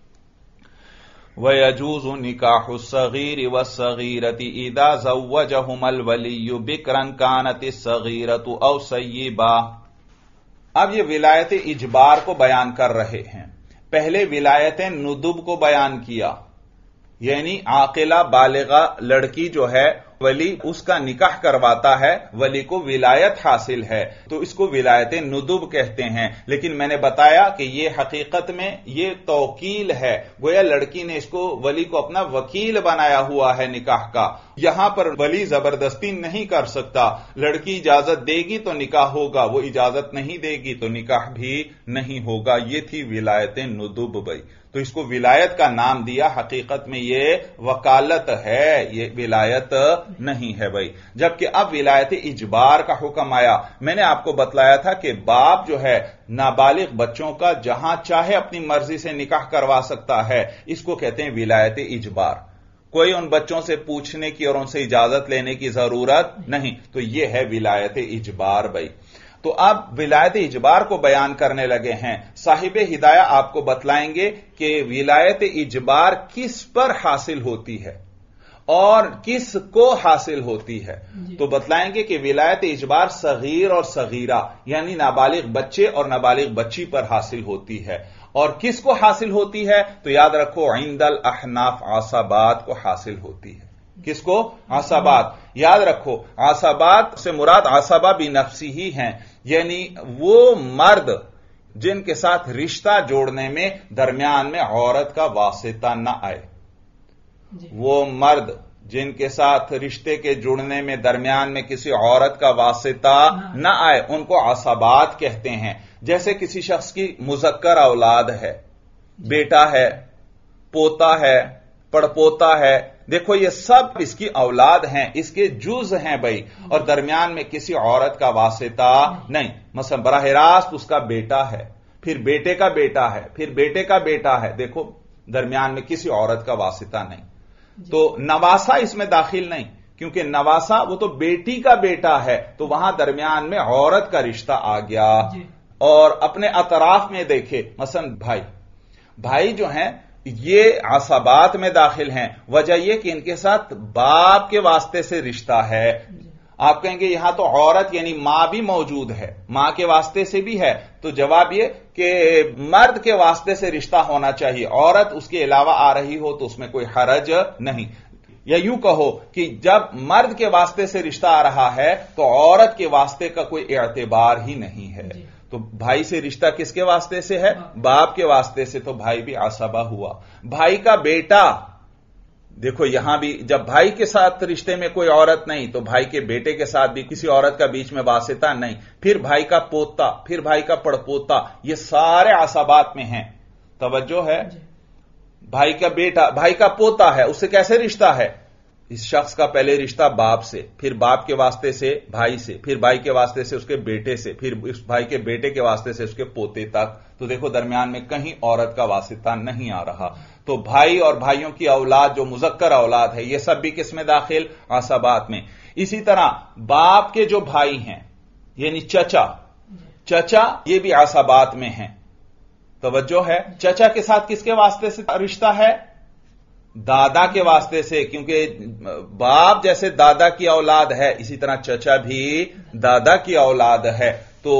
वयजूज़ु निकाहु सगीर वस्सगीरति इदा ज़व्वजहुमल वलिय्यु बिक्रन कानति सगीरतु औ सय्यिबा। अब ये विलायत इजबार को बयान कर रहे हैं। पहले विलायत नुदुब को बयान किया, यानी आकिला बालिगा लड़की जो है वली उसका निकाह करवाता है, वली को विलायत हासिल है, तो इसको विलायत नुदुब कहते हैं। लेकिन मैंने बताया कि यह हकीकत में यह तौकील है, गोया लड़की ने इसको वली को अपना वकील बनाया हुआ है निकाह का। यहां पर वली जबरदस्ती नहीं कर सकता, लड़की इजाजत देगी तो निकाह होगा, वो इजाजत नहीं देगी तो निकाह भी नहीं होगा। यह थी विलायत नुदुब भाई। तो इसको विलायत का नाम दिया, हकीकत में यह वकालत है, यह विलायत नहीं है भाई। जबकि अब विलायत इजबार का हुक्म आया। मैंने आपको बतलाया था कि बाप जो है नाबालिग बच्चों का जहां चाहे अपनी मर्जी से निकाह करवा सकता है, इसको कहते हैं विलायत इजबार। कोई उन बच्चों से पूछने की और उनसे इजाजत लेने की जरूरत नहीं। तो यह है विलायत इजबार भाई। तो अब विलायत इजबार को बयान करने लगे हैं। साहिब हिदाया आपको बतलाएंगे कि विलायत इजबार किस पर हासिल होती है और किस को हासिल होती है। तो बतलाएंगे कि विलायत इजबार सगीर और सगीरा यानी नाबालिग बच्चे और नाबालिग बच्ची पर हासिल होती है। और किस को हासिल होती है? तो याद रखो इंदल अहनाफ आसाबात को हासिल होती है। किसको? आसाबात। याद रखो आसाबात से मुराद आसाबा भी नफ्सी ही हैं, यानी वो मर्द जिनके साथ रिश्ता जोड़ने में दरमियान में औरत का वासिता न आए, वो मर्द जिनके साथ रिश्ते के जुड़ने में दरमियान में किसी औरत का वासिता न आए, उनको आसाबात कहते हैं। जैसे किसी शख्स की मुजक्कर औलाद है, बेटा है, पोता है, पड़पोता है, देखो ये सब इसकी औलाद हैं, इसके जुज हैं भाई, और दरमियान में किसी औरत का वासिता नहीं। मसलन बराह रास्त उसका बेटा है, फिर बेटे का बेटा है, फिर बेटे का बेटा है, देखो दरमियान में किसी औरत का वासिता नहीं। तो नवासा इसमें दाखिल नहीं, क्योंकि नवासा वो तो बेटी का बेटा है, तो वहां दरमियान में औरत का रिश्ता आ गया। और अपने अतराफ में देखे, मसलन भाई भाई जो हैं ये आसाबात में दाखिल हैं। वजह यह कि इनके साथ बाप के वास्ते से रिश्ता है। आप कहेंगे यहां तो औरत यानी मां भी मौजूद है, मां के वास्ते से भी है, तो जवाब यह कि मर्द के वास्ते से रिश्ता होना चाहिए, औरत उसके अलावा आ रही हो तो उसमें कोई हरज नहीं। या यूं कहो कि जब मर्द के वास्ते से रिश्ता आ रहा है तो औरत के वास्ते का कोई एतबार ही नहीं है। तो भाई से रिश्ता किसके वास्ते से है? बाप के वास्ते से, तो भाई भी आसबा हुआ। भाई का बेटा, देखो यहां भी जब भाई के साथ रिश्ते में कोई औरत नहीं, तो भाई के बेटे के साथ भी किसी औरत का बीच में वासिता नहीं। फिर भाई का पोता, फिर भाई का पड़पोता, ये सारे आसाबात में हैं। तवज्जो है? भाई का बेटा, भाई का पोता है, उससे कैसे रिश्ता है? इस शख्स का पहले रिश्ता बाप से, फिर बाप के वास्ते से भाई से, फिर भाई के वास्ते से उसके बेटे से, फिर इस भाई के बेटे के वास्ते से उसके पोते तक। तो देखो दरमियान में कहीं औरत का वासिता नहीं आ रहा। تو بھائی اور بھائیوں کی اولاد جو مذکر اولاد ہے یہ سب بھی کس میں داخل؟ عصبات میں۔ اسی طرح باپ کے جو بھائی ہیں یعنی چچا، چچا یہ بھی عصبات میں ہیں۔ توجہ ہے، چچا کے ساتھ کس کے واسطے سے رشتہ ہے؟ دادا کے واسطے سے، کیونکہ باپ جیسے دادا کی اولاد ہے اسی طرح چچا بھی دادا کی اولاد ہے۔ تو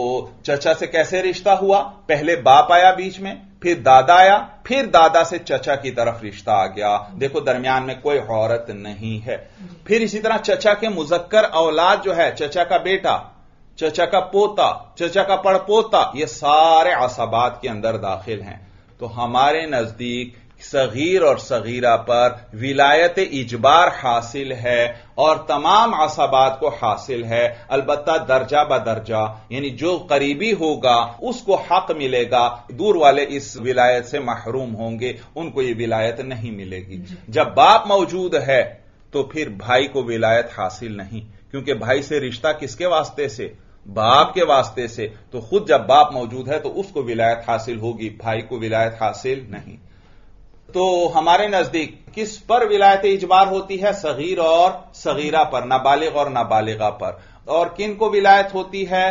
چچا سے کیسے رشتہ ہوا؟ پہلے باپ آیا بیچ میں، پھر دادا آیا، پھر دادا سے چچا کی طرف رشتہ آ گیا۔ دیکھو درمیان میں کوئی عورت نہیں ہے۔ پھر اسی طرح چچا کے مذکر اولاد جو ہے، چچا کا بیٹا، چچا کا پوتا، چچا کا پڑ پوتا، یہ سارے عصبات کے اندر داخل ہیں۔ تو ہمارے نزدیک صغیر اور صغیرہ پر ولایت اجبار حاصل ہے اور تمام عصبات کو حاصل ہے، البتہ درجہ بدرجہ، یعنی جو قریبی ہوگا اس کو حق ملے گا، دور والے اس ولایت سے محروم ہوں گے، ان کو یہ ولایت نہیں ملے گی۔ جب باپ موجود ہے تو پھر بھائی کو ولایت حاصل نہیں، کیونکہ بھائی سے رشتہ کس کے واسطے سے؟ باپ کے واسطے سے۔ تو خود جب باپ موجود ہے تو اس کو ولایت حاصل ہوگی، بھائی کو ولایت حاصل نہیں۔ تو ہمارے نزدیک کس پر ولایت اجبار ہوتی ہے؟ صغیر اور صغیرہ پر، نابالغ اور نابالغہ پر۔ اور کن کو ولایت ہوتی ہے؟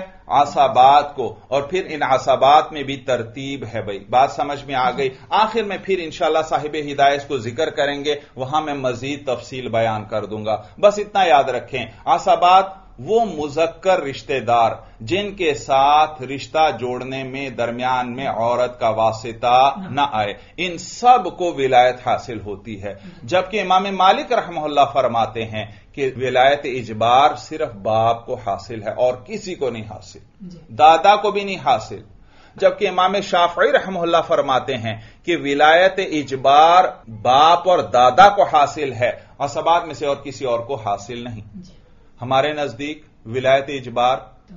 عصبات کو۔ اور پھر ان عصبات میں بھی ترتیب ہے، بھائی بات سمجھ میں آ گئی۔ آخر میں پھر انشاءاللہ صاحب ہدایت کو ذکر کریں گے، وہاں میں مزید تفصیل بیان کر دوں گا۔ بس اتنا یاد رکھیں، عصبات وہ مذکر رشتہ دار جن کے ساتھ رشتہ جوڑنے میں درمیان میں عورت کا واسطہ نہ آئے، ان سب کو ولایت حاصل ہوتی ہے۔ جبکہ امام مالک رحمہ اللہ فرماتے ہیں کہ ولایت اجبار صرف باپ کو حاصل ہے اور کسی کو نہیں حاصل، دادا کو بھی نہیں حاصل۔ جبکہ امام شافعی رحمہ اللہ فرماتے ہیں کہ ولایت اجبار باپ اور دادا کو حاصل ہے، عصبات میں سے اور کسی اور کو حاصل نہیں۔ ہمارے نزدیک ولایت اجبار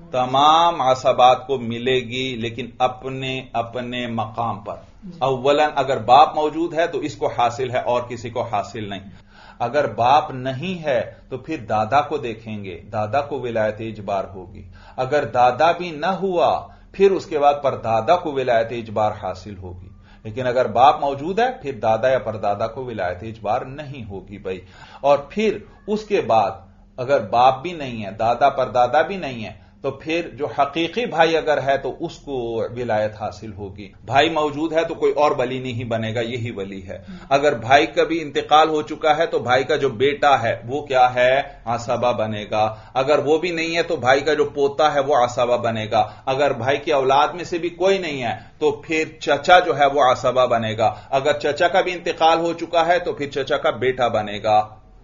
تمام عصبات کو ملے گی، لیکن اپنے اپنے مقام پر۔ اولاً اگر باپ موجود ہے تو اس کو حاصل ہے اور کسی کو حاصل نہیں۔ اگر باپ نہیں ہے تو پھر دادا کو دیکھیں گے، دادا کو ولایت اجبار ہوگی۔ اگر دادا بھی نہ ہوا پھر اس کے بعد پر دادا کو ولایت اجبار حاصل ہوگی۔ لیکن اگر باپ موجود ہے پھر دادا یا پردادا کو ولایت اجبار نہیں ہوگی بھائی۔ اور پھر اس کے بعد اگر باپ بھی نہیں ہے، دادا پر دادا بھی نہیں ہے، تو پھر جو حقیقی بھائی اگر ہے تو اس کو ولایت حاصل ہوگی۔ بھائی موجود ہے تو کوئی اور ولی نہیں بنے گا، یہی ولی ہے۔ اگر بھائی کا بھی انتقال ہو چکا ہے تو بھائی کا جو بیٹا ہے وہ کیا ہے؟ عصبہ بنے گا۔ اگر وہ بھی نہیں ہے تو بھائی کا جو پوتا ہے وہ عصبہ بنے گا۔ اگر بھائی کی اولاد میں سے بھی کوئی نہیں ہے تو پھر چچا جو ہے وہ عصبہ بنے گا۔ اگر چچا کا بھی انتقال ہو چکا ہے تو پھر چچا کا بیٹا بنے گا۔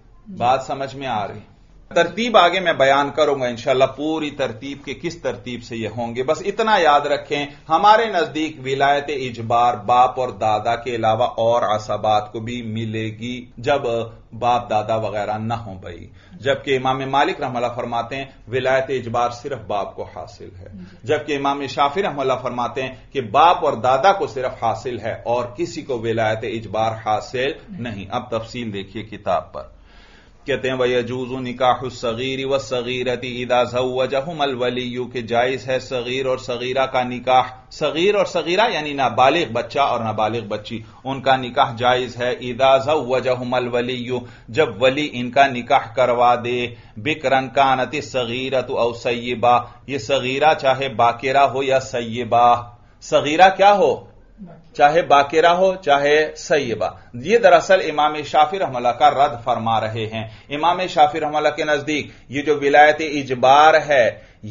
بات سمجھ میں آ رہی؟ ترتیب آگے میں بیان کروں گا انشاءاللہ، پوری ترتیب کے کس ترتیب سے یہ ہوں گے۔ بس اتنا یاد رکھیں، ہمارے نزدیک ولایت اجبار باپ اور دادا کے علاوہ اور عصبات کو بھی ملے گی جب باپ دادا وغیرہ نہ ہوں بھائی۔ جبکہ امام مالک رحمہ اللہ فرماتے ہیں ولایت اجبار صرف باپ کو حاصل ہے، جبکہ امام شافعی رحمہ اللہ فرماتے ہیں کہ باپ اور دادا کو صرف حاصل ہے اور کسی کو ولایت اجبار حاصل نہیں۔ اب تفصیل دیکھیے کتاب پر، کہتے ہیں وَيَجُوزُ نِكَاحُ الصَّغِيرِ وَالصَّغِيرَةِ إِذَا زَوَّجَهُمَا الْوَلِيُّ، کہ جائز ہے صغیر اور صغیرہ کا نکاح۔ صغیر اور صغیرہ یعنی نابالغ بچہ اور نابالغ بچی، ان کا نکاح جائز ہے۔ اِذَا زَوَّجَهُمَا الْوَلِيُّ، جب ولی ان کا نکاح کروا دے۔ بِكْرًا كَانَتِ الصَّغِيرَةُ أَوْ سَيِّبَةً، یہ صغیرہ چاہے باکرہ ہو یا سیبہ۔ صغیرہ کیا ہو؟ چاہے باکرہ ہو چاہے سیبہ۔ یہ دراصل امام شافعی رحمہ اللہ کا رد فرما رہے ہیں۔ امام شافعی رحمہ اللہ کے نزدیک یہ جو ولایت اجبار ہے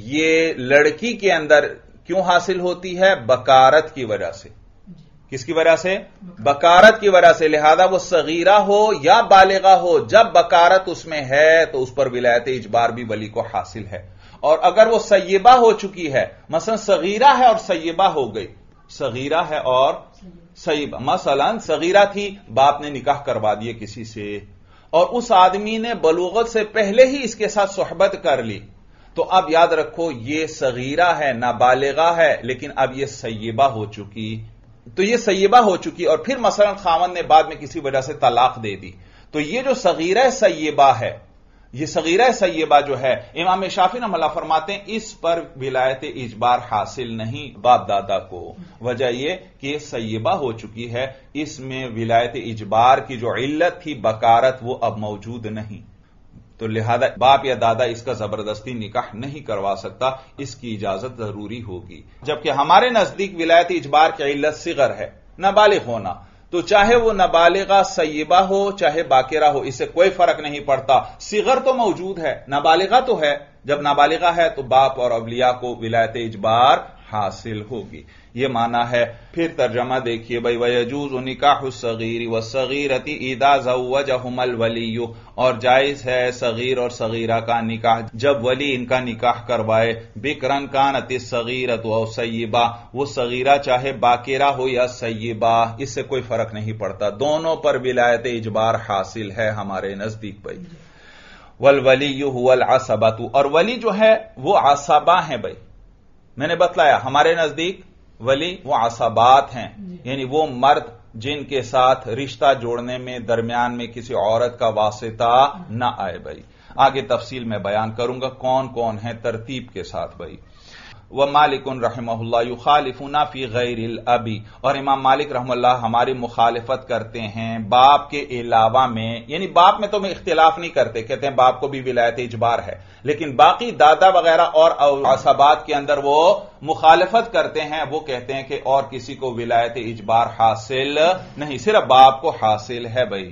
یہ لڑکی کے اندر کیوں حاصل ہوتی ہے؟ بکارت کی وجہ سے۔ کس کی وجہ سے؟ بکارت کی وجہ سے۔ لہذا وہ صغیرہ ہو یا بالغہ ہو، جب بکارت اس میں ہے تو اس پر ولایت اجبار بھی ولی کو حاصل ہے۔ اور اگر وہ سیبہ ہو چکی ہے، مثلا صغیرہ ہے اور سیبہ ہو گئی، صغیرہ ہے اور سیبہ، مثلا صغیرہ تھی، باپ نے نکاح کروا دیے کسی سے اور اس آدمی نے بلوغت سے پہلے ہی اس کے ساتھ صحبت کر لی، تو اب یاد رکھو یہ صغیرہ ہے، نابالغہ ہے، لیکن اب یہ سیبہ ہو چکی۔ تو یہ سیبہ ہو چکی اور پھر مثلا خاوند نے بعد میں کسی وجہ سے طلاق دے دی، تو یہ جو صغیرہ سیبہ ہے یہ صغیرہ سیبہ جو ہے امام شافعی رحمہ اللہ فرماتے ہیں اس پر ولایت اجبار حاصل نہیں باپ دادا کو. وجہ یہ کہ یہ سیبہ ہو چکی ہے، اس میں ولایت اجبار کی جو علت تھی بکارت وہ اب موجود نہیں، تو لہذا باپ یا دادا اس کا زبردستی نکاح نہیں کروا سکتا، اس کی اجازت ضروری ہوگی. جبکہ ہمارے نزدیک ولایت اجبار کی علت صغر ہے، نابالغ ہونا، تو چاہے وہ نابالغہ سیبہ ہو چاہے باکرہ ہو، اس سے کوئی فرق نہیں پڑتا. صغر تو موجود ہے، نابالغہ تو ہے، جب نابالغہ ہے تو باپ اور اولیاء کو ولایت اجبار حاصل ہوگی. یہ معنی ہے. پھر ترجمہ دیکھیے بھائی، وَيَجُوزُ نِكَاحُ الصَّغِيرِ وَالصَّغِيرَةِ إِذَا زَوَّجَهُمَا الْوَلِيُّ، اور جائز ہے صغیر اور صغیرہ کا نکاح جب ولی ان کا نکاح کروائے. بِكْرًا كَانَتِ الصَّغِيرَةُ أَوْ صَيِّبَةً، وہ صغیرہ چاہے باکرہ ہو یا سیبہ، اس سے کوئی فرق نہیں پڑتا، دونوں پر ولایت اجبار حاصل ہے ہمارے نزدیک بھائی. وَالْوَلِيُّ هُوَ الْعَصَبَةُ، اور ولی جو ہے وہ عصبہ ہیں بھائی. میں نے بتلایا ہمارے نزدیک ولی وہ عصبات ہیں، یعنی وہ مرد جن کے ساتھ رشتہ جوڑنے میں درمیان میں کسی عورت کا واسطہ نہ آئے بھائی. آگے تفصیل میں بیان کروں گا کون کون ہیں ترتیب کے ساتھ بھائی. ومالک رحمہ اللہ یخالفنا فی غیر الابی، اور امام مالک رحمہ اللہ ہماری مخالفت کرتے ہیں باپ کے علاوہ میں، یعنی باپ میں تو میں اختلاف نہیں کرتے، کہتے ہیں باپ کو بھی ولایت اجبار ہے، لیکن باقی دادا وغیرہ اور عصبات کے اندر وہ مخالفت کرتے ہیں، وہ کہتے ہیں کہ اور کسی کو ولایت اجبار حاصل نہیں، صرف باپ کو حاصل ہے بھائی.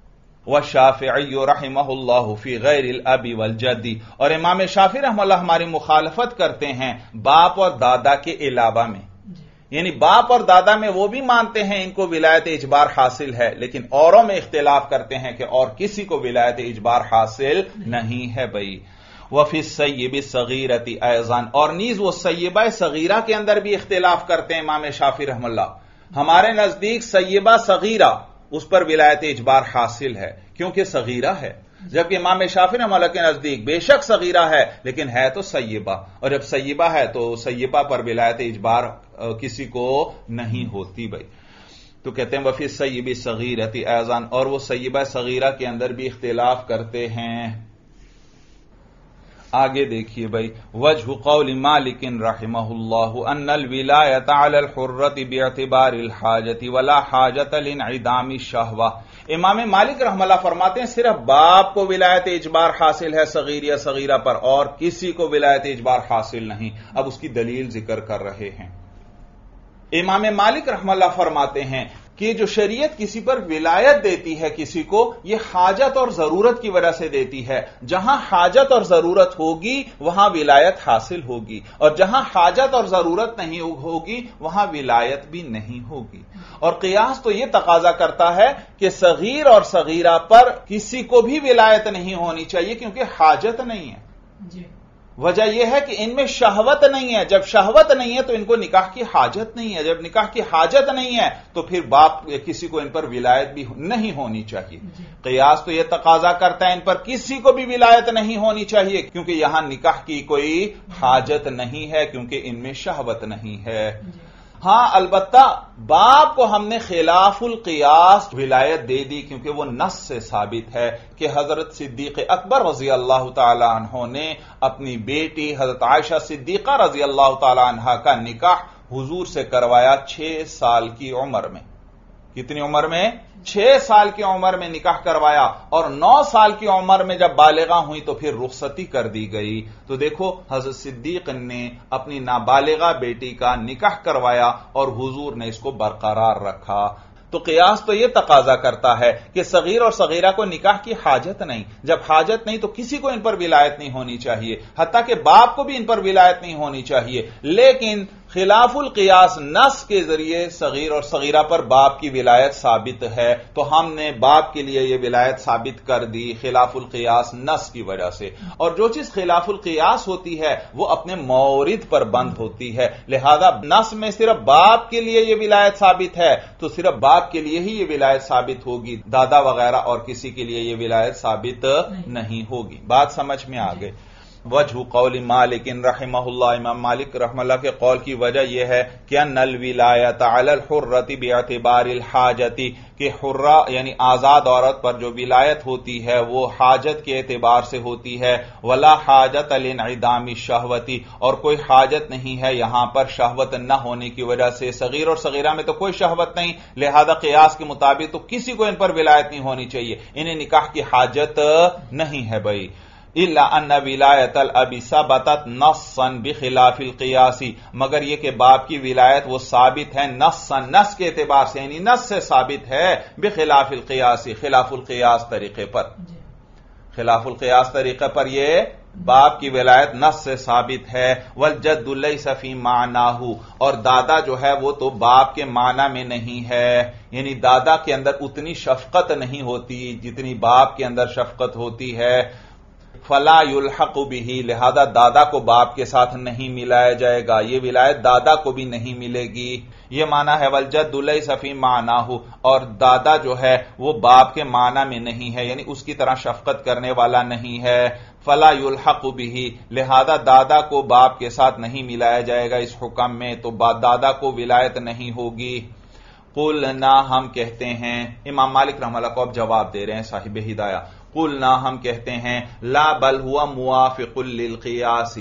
والشافعی رحمہ اللہ فی غیر الاب والجد، اور امام شافعی رحمہ اللہ ہماری مخالفت کرتے ہیں باپ اور دادا کے علاوہ میں، یعنی باپ اور دادا میں وہ بھی مانتے ہیں ان کو ولایت اجبار حاصل ہے، لیکن اوروں میں اختلاف کرتے ہیں کہ اور کسی کو ولایت اجبار حاصل نہیں ہے بھائی. وفی السیب الصغیرۃ ایضا، اور نیز وہ سیبہ صغیرہ کے اندر بھی اختلاف کرتے ہیں امام شافعی رحمہ اللہ. ہمارے نزدیک سیبہ صغیرہ اس پر ولایت اجبار حاصل ہے کیونکہ صغیرہ ہے، جبکہ امام شافعی رحمہ اللہ کے نزدیک بے شک صغیرہ ہے لیکن ہے تو سیبہ، اور جب سیبہ ہے تو سیبہ پر ولایت اجبار کسی کو نہیں ہوتی بھائی. تو کہتے ہیں وفی السیب الصغیرۃ ایضا، اور وہ سیبہ صغیرہ کے اندر بھی اختلاف کرتے ہیں. آگے دیکھیے بھائی، وجہ قول مالک رحمہ اللہ ان الولایۃ علی الحرۃ باعتبار الحاجۃ ولا حاجۃ لانعدام الشہوہ. امام مالک رحمہ اللہ فرماتے ہیں صرف باپ کو ولایت اجبار حاصل ہے صغیر یا صغیرہ پر، اور کسی کو ولایت اجبار حاصل نہیں. اب اس کی دلیل ذکر کر رہے ہیں. امام مالک رحمہ اللہ فرماتے ہیں کہ جو شریعت کسی پر ولایت دیتی ہے کسی کو، یہ حاجت اور ضرورت کی وجہ سے دیتی ہے. جہاں حاجت اور ضرورت ہوگی وہاں ولایت حاصل ہوگی، اور جہاں حاجت اور ضرورت نہیں ہوگی وہاں ولایت بھی نہیں ہوگی. اور قیاس تو یہ تقاضا کرتا ہے کہ صغیر اور صغیرہ پر کسی کو بھی ولایت نہیں ہونی چاہیے کیونکہ حاجت نہیں ہے. جی وجہ یہ ہے کہ ان میں شہوت نہیں ہے، جب شہوت نہیں ہے تو ان کو نکاح کی حاجت نہیں ہے، جب نکاح کی حاجت نہیں ہے تو پھر باپ کسی کو ان پر ولایت بھی نہیں ہونی چاہیے. قیاس تو یہ تقاضا کرتا ہے ان پر کسی کو بھی ولایت نہیں ہونی چاہیے کیونکہ یہاں نکاح کی کوئی حاجت نہیں ہے، کیونکہ ان میں شہوت نہیں ہے. ہاں البتہ باپ کو ہم نے خلاف القیاس ولایت دے دی کیونکہ وہ نص سے ثابت ہے کہ حضرت صدیق اکبر رضی اللہ تعالی عنہ نے اپنی بیٹی حضرت عائشہ صدیقہ رضی اللہ تعالی عنہ کا نکاح حضور سے کروایا چھ سال کی عمر میں. کتنی عمر میں؟ چھ سال کی عمر میں نکاح کروایا، اور نو سال کی عمر میں جب بالغہ ہوئی تو پھر رخصتی کر دی گئی. تو دیکھو حضرت صدیق نے اپنی نابالغہ بیٹی کا نکاح کروایا اور حضور نے اس کو برقرار رکھا. تو قیاس تو یہ تقاضا کرتا ہے کہ صغیر اور صغیرہ کو نکاح کی حاجت نہیں، جب حاجت نہیں تو کسی کو ان پر ولایت نہیں ہونی چاہیے، حتیٰ کہ باپ کو بھی ان پر ولایت نہیں ہونی چاہیے. لیکن خلاف القیاس نص کے ذریعے صغیر اور صغیرہ پر باپ کی ولایت ثابت ہے، تو ہم نے باپ کے لیے یہ ولایت ثابت کر دی خلاف القیاس نص کی وجہ سے. اور جو چیز خلاف القیاس ہوتی ہے وہ اپنے مورد پر بند ہوتی ہے، لہذا نص میں صرف باپ کے لیے یہ ولایت ثابت ہے تو صرف باپ کے لیے ہی یہ ولایت ثابت ہوگی، دادا وغیرہ اور کسی کے لیے یہ ولایت ثابت نہیں ہوگی. بات سمجھ میں آ گئی. وجہ قول مالک رحمہ اللہ، امام مالک رحمہ اللہ کے قول کی وجہ یہ ہے کہ ان الولایۃ علی الحرۃ باعتبار الحاجۃ، کہ حرہ یعنی آزاد عورت پر جو ولایت ہوتی ہے وہ حاجت کے اعتبار سے ہوتی ہے، ولا حاجت لانعدام الشہوۃ، اور کوئی حاجت نہیں ہے یہاں پر شہوت نہ ہونے کی وجہ سے، صغیر اور صغیرہ میں تو کوئی شہوت نہیں، لہذا قیاس کے مطابق تو کسی کو ان پر ولایت نہیں ہونی چاہیے، انہیں نکاح کی حاجت نہیں ہے بھائی۔ الا ان ولایت الاب ثبتت نصا بخلاف القیاس، مگر یہ کہ باپ کی ولایت وہ ثابت ہے نصا، نص کے اعتبار سے، یعنی نص سے ثابت ہے، بخلاف القیاس، خلاف القیاس طریقے پر، خلاف القیاس طریقے پر یہ باپ کی ولایت نص سے ثابت ہے۔ والجد لیس فی معناہ، اور دادا جو ہے وہ تو باپ کے معنی میں نہیں ہے، یعنی دادا کے اندر اتنی شفقت نہیں ہوتی جتنی باپ کے اندر شفقت ہوتی ہے، فلا یلحق بہ، لہذا دادا کو باپ کے ساتھ نہیں ملایا جائے گا، یہ ولایت دادا کو بھی نہیں ملے گی، یہ معنی ہے والجد لیس فی معناہ، اور دادا جو ہے وہ باپ کے معنی میں نہیں ہے، یعنی اس کی طرح شفقت کرنے والا نہیں ہے، فلا یلحق بہ، لہذا دادا کو باپ کے ساتھ نہیں ملایا جائے گا اس حکم میں، تو دادا کو ولایت نہیں ہوگی۔ قلنا، ہم کہتے ہیں، امام مالک رحمہ اللہ کو اب جواب دے رہے ہیں صاحب ہدایہ، قلنا، ہم کہتے ہیں، لا بل ہوا موافق للقیاس۔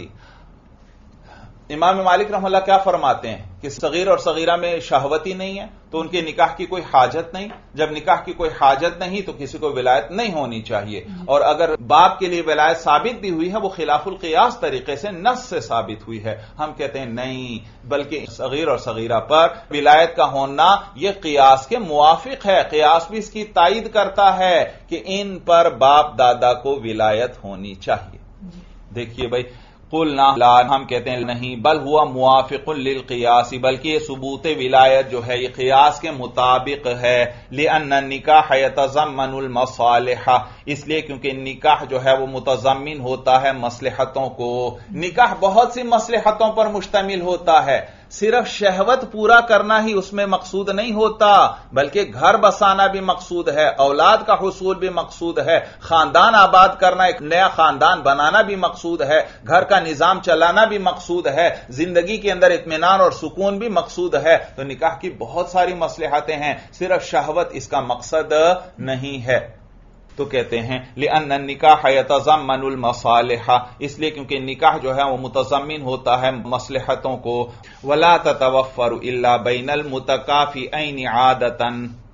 امام مالک رحمہ اللہ کیا فرماتے ہیں کہ صغیر اور صغیرہ میں شہوت ہی نہیں ہے تو ان کے نکاح کی کوئی حاجت نہیں، جب نکاح کی کوئی حاجت نہیں تو کسی کو ولایت نہیں ہونی چاہیے، اور اگر باپ کے لیے ولایت ثابت بھی ہوئی ہے وہ خلاف القیاس طریقے سے نص سے ثابت ہوئی ہے۔ ہم کہتے ہیں نہیں، بلکہ صغیر اور صغیرہ پر ولایت کا ہونا یہ قیاس کے موافق ہے، قیاس بھی اس کی تائید کرتا ہے کہ ان پر باپ دادا کو ولایت ہونی چاہیے۔ دیکھیے بھائی، قلنا لا، ہم کہتے ہیں نہیں، بل ہوا موافق للقیاس، بلکہ یہ ثبوت ولایت جو ہے یہ قیاس کے مطابق ہے، لأن النکاح یتضمن المصالح، اس لیے کیونکہ نکاح جو ہے وہ متضمن ہوتا ہے مصلحتوں کو، نکاح بہت سی مصلحتوں پر مشتمل ہوتا ہے، صرف شہوت پورا کرنا ہی اس میں مقصود نہیں ہوتا، بلکہ گھر بسانا بھی مقصود ہے، اولاد کا حصول بھی مقصود ہے، خاندان آباد کرنا، ایک نیا خاندان بنانا بھی مقصود ہے، گھر کا نظام چلانا بھی مقصود ہے، زندگی کے اندر اطمینان اور سکون بھی مقصود ہے، تو نکاح کی بہت ساری مصلحتیں ہیں، صرف شہوت اس کا مقصد نہیں ہے۔ تو کہتے ہیں لأن النکاح یتضمن المصالح، اس لیے کیونکہ نکاح جو ہے وہ متضمن ہوتا ہے مصلحتوں کو، ولا تتوفر الا بین المتکافئین عادتا،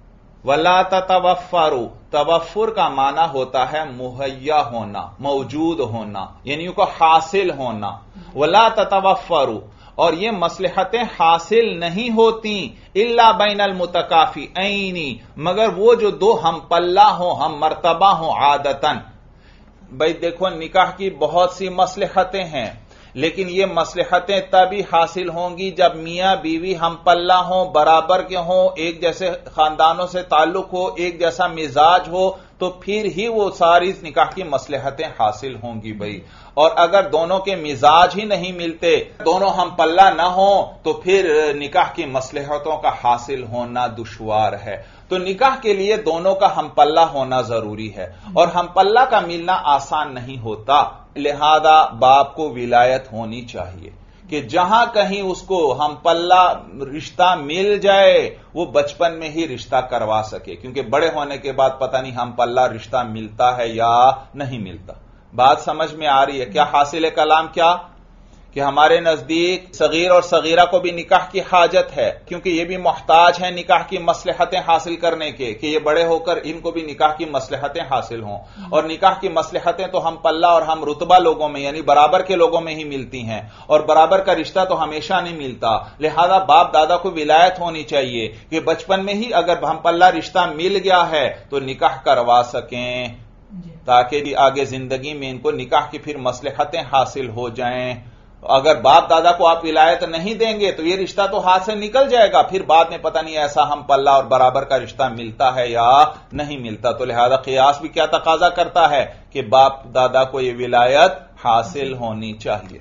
ولا تتوفر، توفر کا معنی ہوتا ہے مہیا ہونا، موجود ہونا، یعنی کو حاصل ہونا، ولا تتوفر، اور یہ مصلحتیں حاصل نہیں ہوتی الا بین المتکافئین، مگر وہ جو دو ہم پلہ ہوں، ہم مرتبہ ہوں، عادتاً۔ بھائی دیکھو، نکاح کی بہت سی مصلحتیں ہیں، لیکن یہ مصلحتیں تبھی حاصل ہوں گی جب میاں بیوی ہم پلہ ہوں، برابر کے ہوں، ایک جیسے خاندانوں سے تعلق ہو، ایک جیسا مزاج ہو، تو پھر ہی وہ ساری نکاح کی مصلحتیں حاصل ہوں گی بھائی۔ اور اگر دونوں کے مزاج ہی نہیں ملتے، دونوں ہم پلہ نہ ہوں، تو پھر نکاح کی مصلحتوں کا حاصل ہونا دشوار ہے۔ تو نکاح کے لیے دونوں کا ہم پلہ ہونا ضروری ہے، اور ہم پلہ کا ملنا آسان نہیں ہوتا، لہذا باپ کو ولایت ہونی چاہیے کہ جہاں کہیں اس کو ہم پلہ رشتہ مل جائے وہ بچپن میں ہی رشتہ کروا سکے، کیونکہ بڑے ہونے کے بعد پتہ نہیں ہم پلہ رشتہ ملتا ہے یا نہیں ملتا۔ بات سمجھ میں آ رہی ہے؟ کیا حاصل کلام کیا کہ ہمارے نزدیک صغیر اور صغیرہ کو بھی نکاح کی حاجت ہے، کیونکہ یہ بھی محتاج ہیں نکاح کی مصلحتیں حاصل کرنے کے، کہ یہ بڑے ہو کر ان کو بھی نکاح کی مصلحتیں حاصل ہوں، اور نکاح کی مصلحتیں تو ہم پلہ اور ہم رتبہ لوگوں میں یعنی برابر کے لوگوں میں ہی ملتی ہیں، اور برابر کا رشتہ تو ہمیشہ نہیں ملتا، لہذا باپ دادا کو ولایت ہونی چاہیے کہ بچپن میں ہی اگر ہم پلہ رشتہ مل گیا ہے تو نکاح کروا سکیں، تاکہ آگے زندگی میں ان کو نکاح کی پھر مصلحتیں حاصل ہو جائیں۔ اگر باپ دادا کو آپ ولایت نہیں دیں گے تو یہ رشتہ تو ہاتھ سے نکل جائے گا، پھر بعد میں پتہ نہیں ایسا ہم پلہ اور برابر کا رشتہ ملتا ہے یا نہیں ملتا۔ تو لہذا قیاس بھی کیا تقاضا کرتا ہے کہ باپ دادا کو یہ ولایت حاصل ہونی چاہیے۔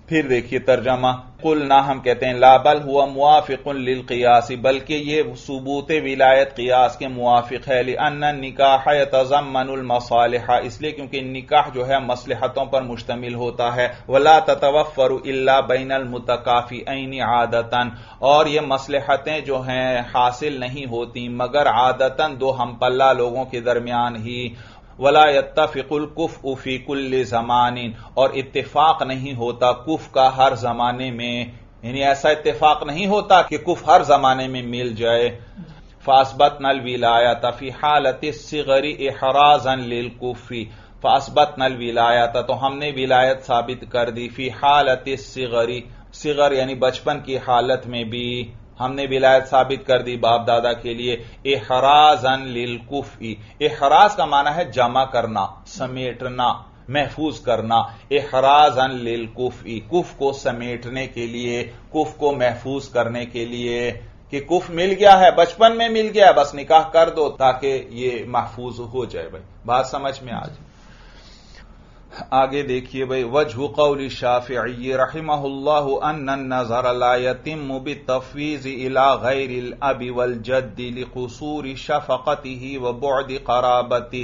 پھر دیکھیے ترجمہ، قلنا ہم کہتے ہیں لا بل ہوا موافق للقیاس، بلکہ یہ ثبوت ولایت قیاس کے موافق ہے، لأن النکاح یتضمن المصالح، اس لیے کیونکہ نکاح جو ہے مصلحتوں پر مشتمل ہوتا ہے، ولا تتوفر الا بین المتکافئین عادتا، اور یہ مصلحتیں جو ہیں حاصل نہیں ہوتی مگر عادتا دو ہم پلہ لوگوں کے درمیان ہی، ولا يتفق الكفء فی کل زمان، اور اتفاق نہیں ہوتا کف کا ہر زمانے میں، یعنی ایسا اتفاق نہیں ہوتا کہ کف ہر زمانے میں مل جائے۔ فاثبتنا الولایۃ فی حالت الصغر احرازا للکف، فاثبتنا الولایۃ تو ہم نے ولایت ثابت کر دی، فی حالت الصغر، صغر یعنی بچپن کی حالت میں بھی ہم نے ولایت ثابت کر دی باپ دادا کے لیے، احرازا للکفء، احراز کا معنی ہے جمع کرنا، سمیٹنا، محفوظ کرنا، احرازا للکفء، کف کو سمیٹنے کے لیے، کف کو محفوظ کرنے کے لیے، کہ کف مل گیا ہے، بچپن میں مل گیا ہے، بس نکاح کر دو تاکہ یہ محفوظ ہو جائے۔ بھائی بات سمجھ میں آ جائے۔ آگے دیکھیے بھائی، وجہ قول الشافعی رحمہ اللہ ان النظر لا يتم بالتفویض الى غیر الاب والجد لقصور شفقته وبعد قرابته۔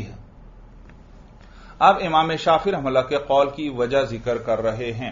اب امام شافعی رحمہ اللہ کے قول کی وجہ ذکر کر رہے ہیں۔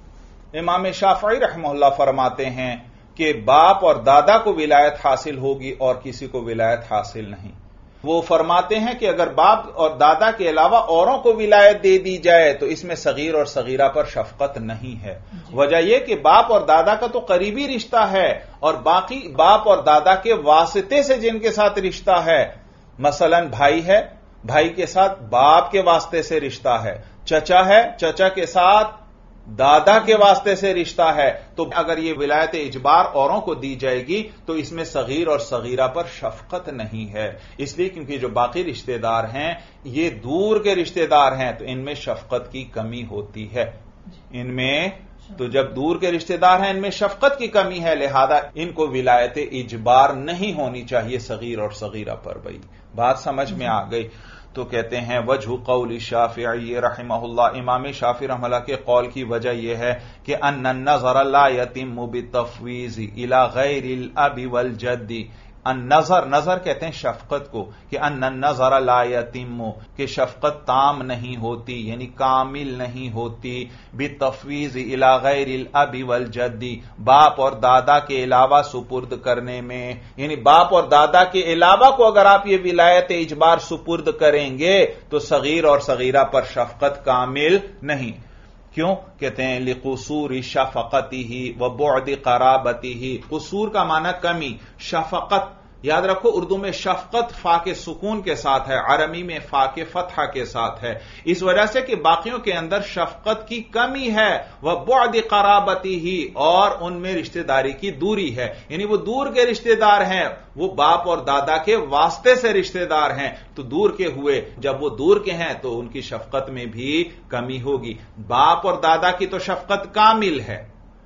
امام شافعی رحمہ اللہ فرماتے ہیں کہ باپ اور دادا کو ولایت حاصل ہوگی اور کسی کو ولایت حاصل نہیں۔ وہ فرماتے ہیں کہ اگر باپ اور دادا کے علاوہ اوروں کو ولایت دے دی جائے تو اس میں صغیر اور صغیرہ پر شفقت نہیں ہے۔ وجہ یہ کہ باپ اور دادا کا تو قریبی رشتہ ہے، اور باقی باپ اور دادا کے واسطے سے جن کے ساتھ رشتہ ہے، مثلا بھائی ہے، بھائی کے ساتھ باپ کے واسطے سے رشتہ ہے، چچا ہے، چچا کے ساتھ دادا کے واسطے سے رشتہ ہے، تو اگر یہ ولایت اجبار اوروں کو دی جائے گی تو اس میں صغیر اور صغیرہ پر شفقت نہیں ہے، اس لیے کیونکہ جو باقی رشتہ دار ہیں یہ دور کے رشتہ دار ہیں تو ان میں شفقت کی کمی ہوتی ہے، ان میں تو جب دور کے رشتہ دار ہیں ان میں شفقت کی کمی ہے، لہذا ان کو ولایت اجبار نہیں ہونی چاہیے صغیر اور صغیرہ پر۔ بھائی بات سمجھ میں آ گئی؟ تو کہتے ہیں وجہ قول شافعی رحمہ اللہ، امام شافعی رحمہ اللہ کے قول کی وجہ یہ ہے کہ ان النظر لا يتم بالتفویض الى غیر الاب والجد، النظر، نظر کہتے ہیں شفقت کو، کہ ان النظر لا يتم، کہ شفقت تام نہیں ہوتی یعنی کامل نہیں ہوتی، بالتفویض الى غیر الاب والجد، باپ اور دادا کے علاوہ سپرد کرنے میں، یعنی باپ اور دادا کے علاوہ کو اگر آپ یہ ولایت اجبار سپرد کریں گے تو صغیر اور صغیرہ پر شفقت کامل نہیں۔ کیوں؟ کہتے ہیں لقصور شفقته وبعد قرابته، قصور کا معنی کمی، شفقت یاد رکھو اردو میں شفقت فا کے سکون کے ساتھ ہے، عربی میں فا کے فتحہ کے ساتھ ہے، اس وجہ سے کہ باقیوں کے اندر شفقت کی کمی ہے، وبعد قرابته، اور ان میں رشتہ داری کی دوری ہے، یعنی وہ دور کے رشتہ دار ہیں، وہ باپ اور دادا کے واسطے سے رشتہ دار ہیں تو دور کے ہوئے، جب وہ دور کے ہیں تو ان کی شفقت میں بھی کمی ہوگی۔ باپ اور دادا کی تو شفقت کامل ہے،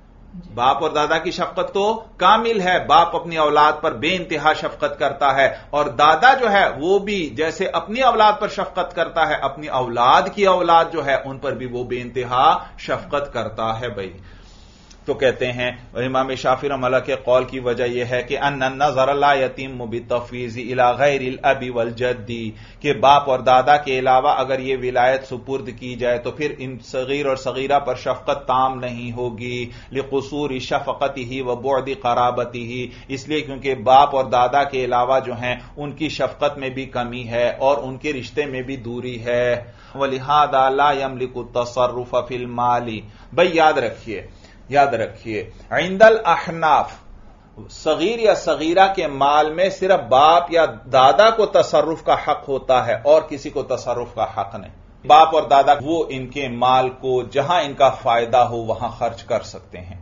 باپ اور دادا کی شفقت تو کامل ہے، باپ اپنی اولاد پر بے انتہا شفقت کرتا ہے، اور دادا جو ہے وہ بھی جیسے اپنی اولاد پر شفقت کرتا ہے، اپنی اولاد کی اولاد جو ہے ان پر بھی وہ بے انتہا شفقت کرتا ہے۔ بھائی تو کہتے ہیں امام شافعی رحمہ اللہ کے قول کی وجہ یہ ہے کہ ان النظر لا يتم بالتفویض الى غیر الاب والجد، کہ باپ اور دادا کے علاوہ اگر یہ ولایت سپرد کی جائے تو پھر ان صغیر اور صغیرہ پر شفقت تام نہیں ہوگی، لقصور شفقته وبعد قرابته، اس لیے کیونکہ باپ اور دادا کے علاوہ جو ہیں ان کی شفقت میں بھی کمی ہے اور ان کے رشتے میں بھی دوری ہے، ولہذا لا يملك التصرف في المال۔ بھائی یاد رکھیے یاد رکھیے عند الاحناف صغیر یا صغیرہ کے مال میں صرف باپ یا دادا کو تصرف کا حق ہوتا ہے اور کسی کو تصرف کا حق نہیں۔ باپ اور دادا وہ ان کے مال کو جہاں ان کا فائدہ ہو وہاں خرچ کر سکتے ہیں۔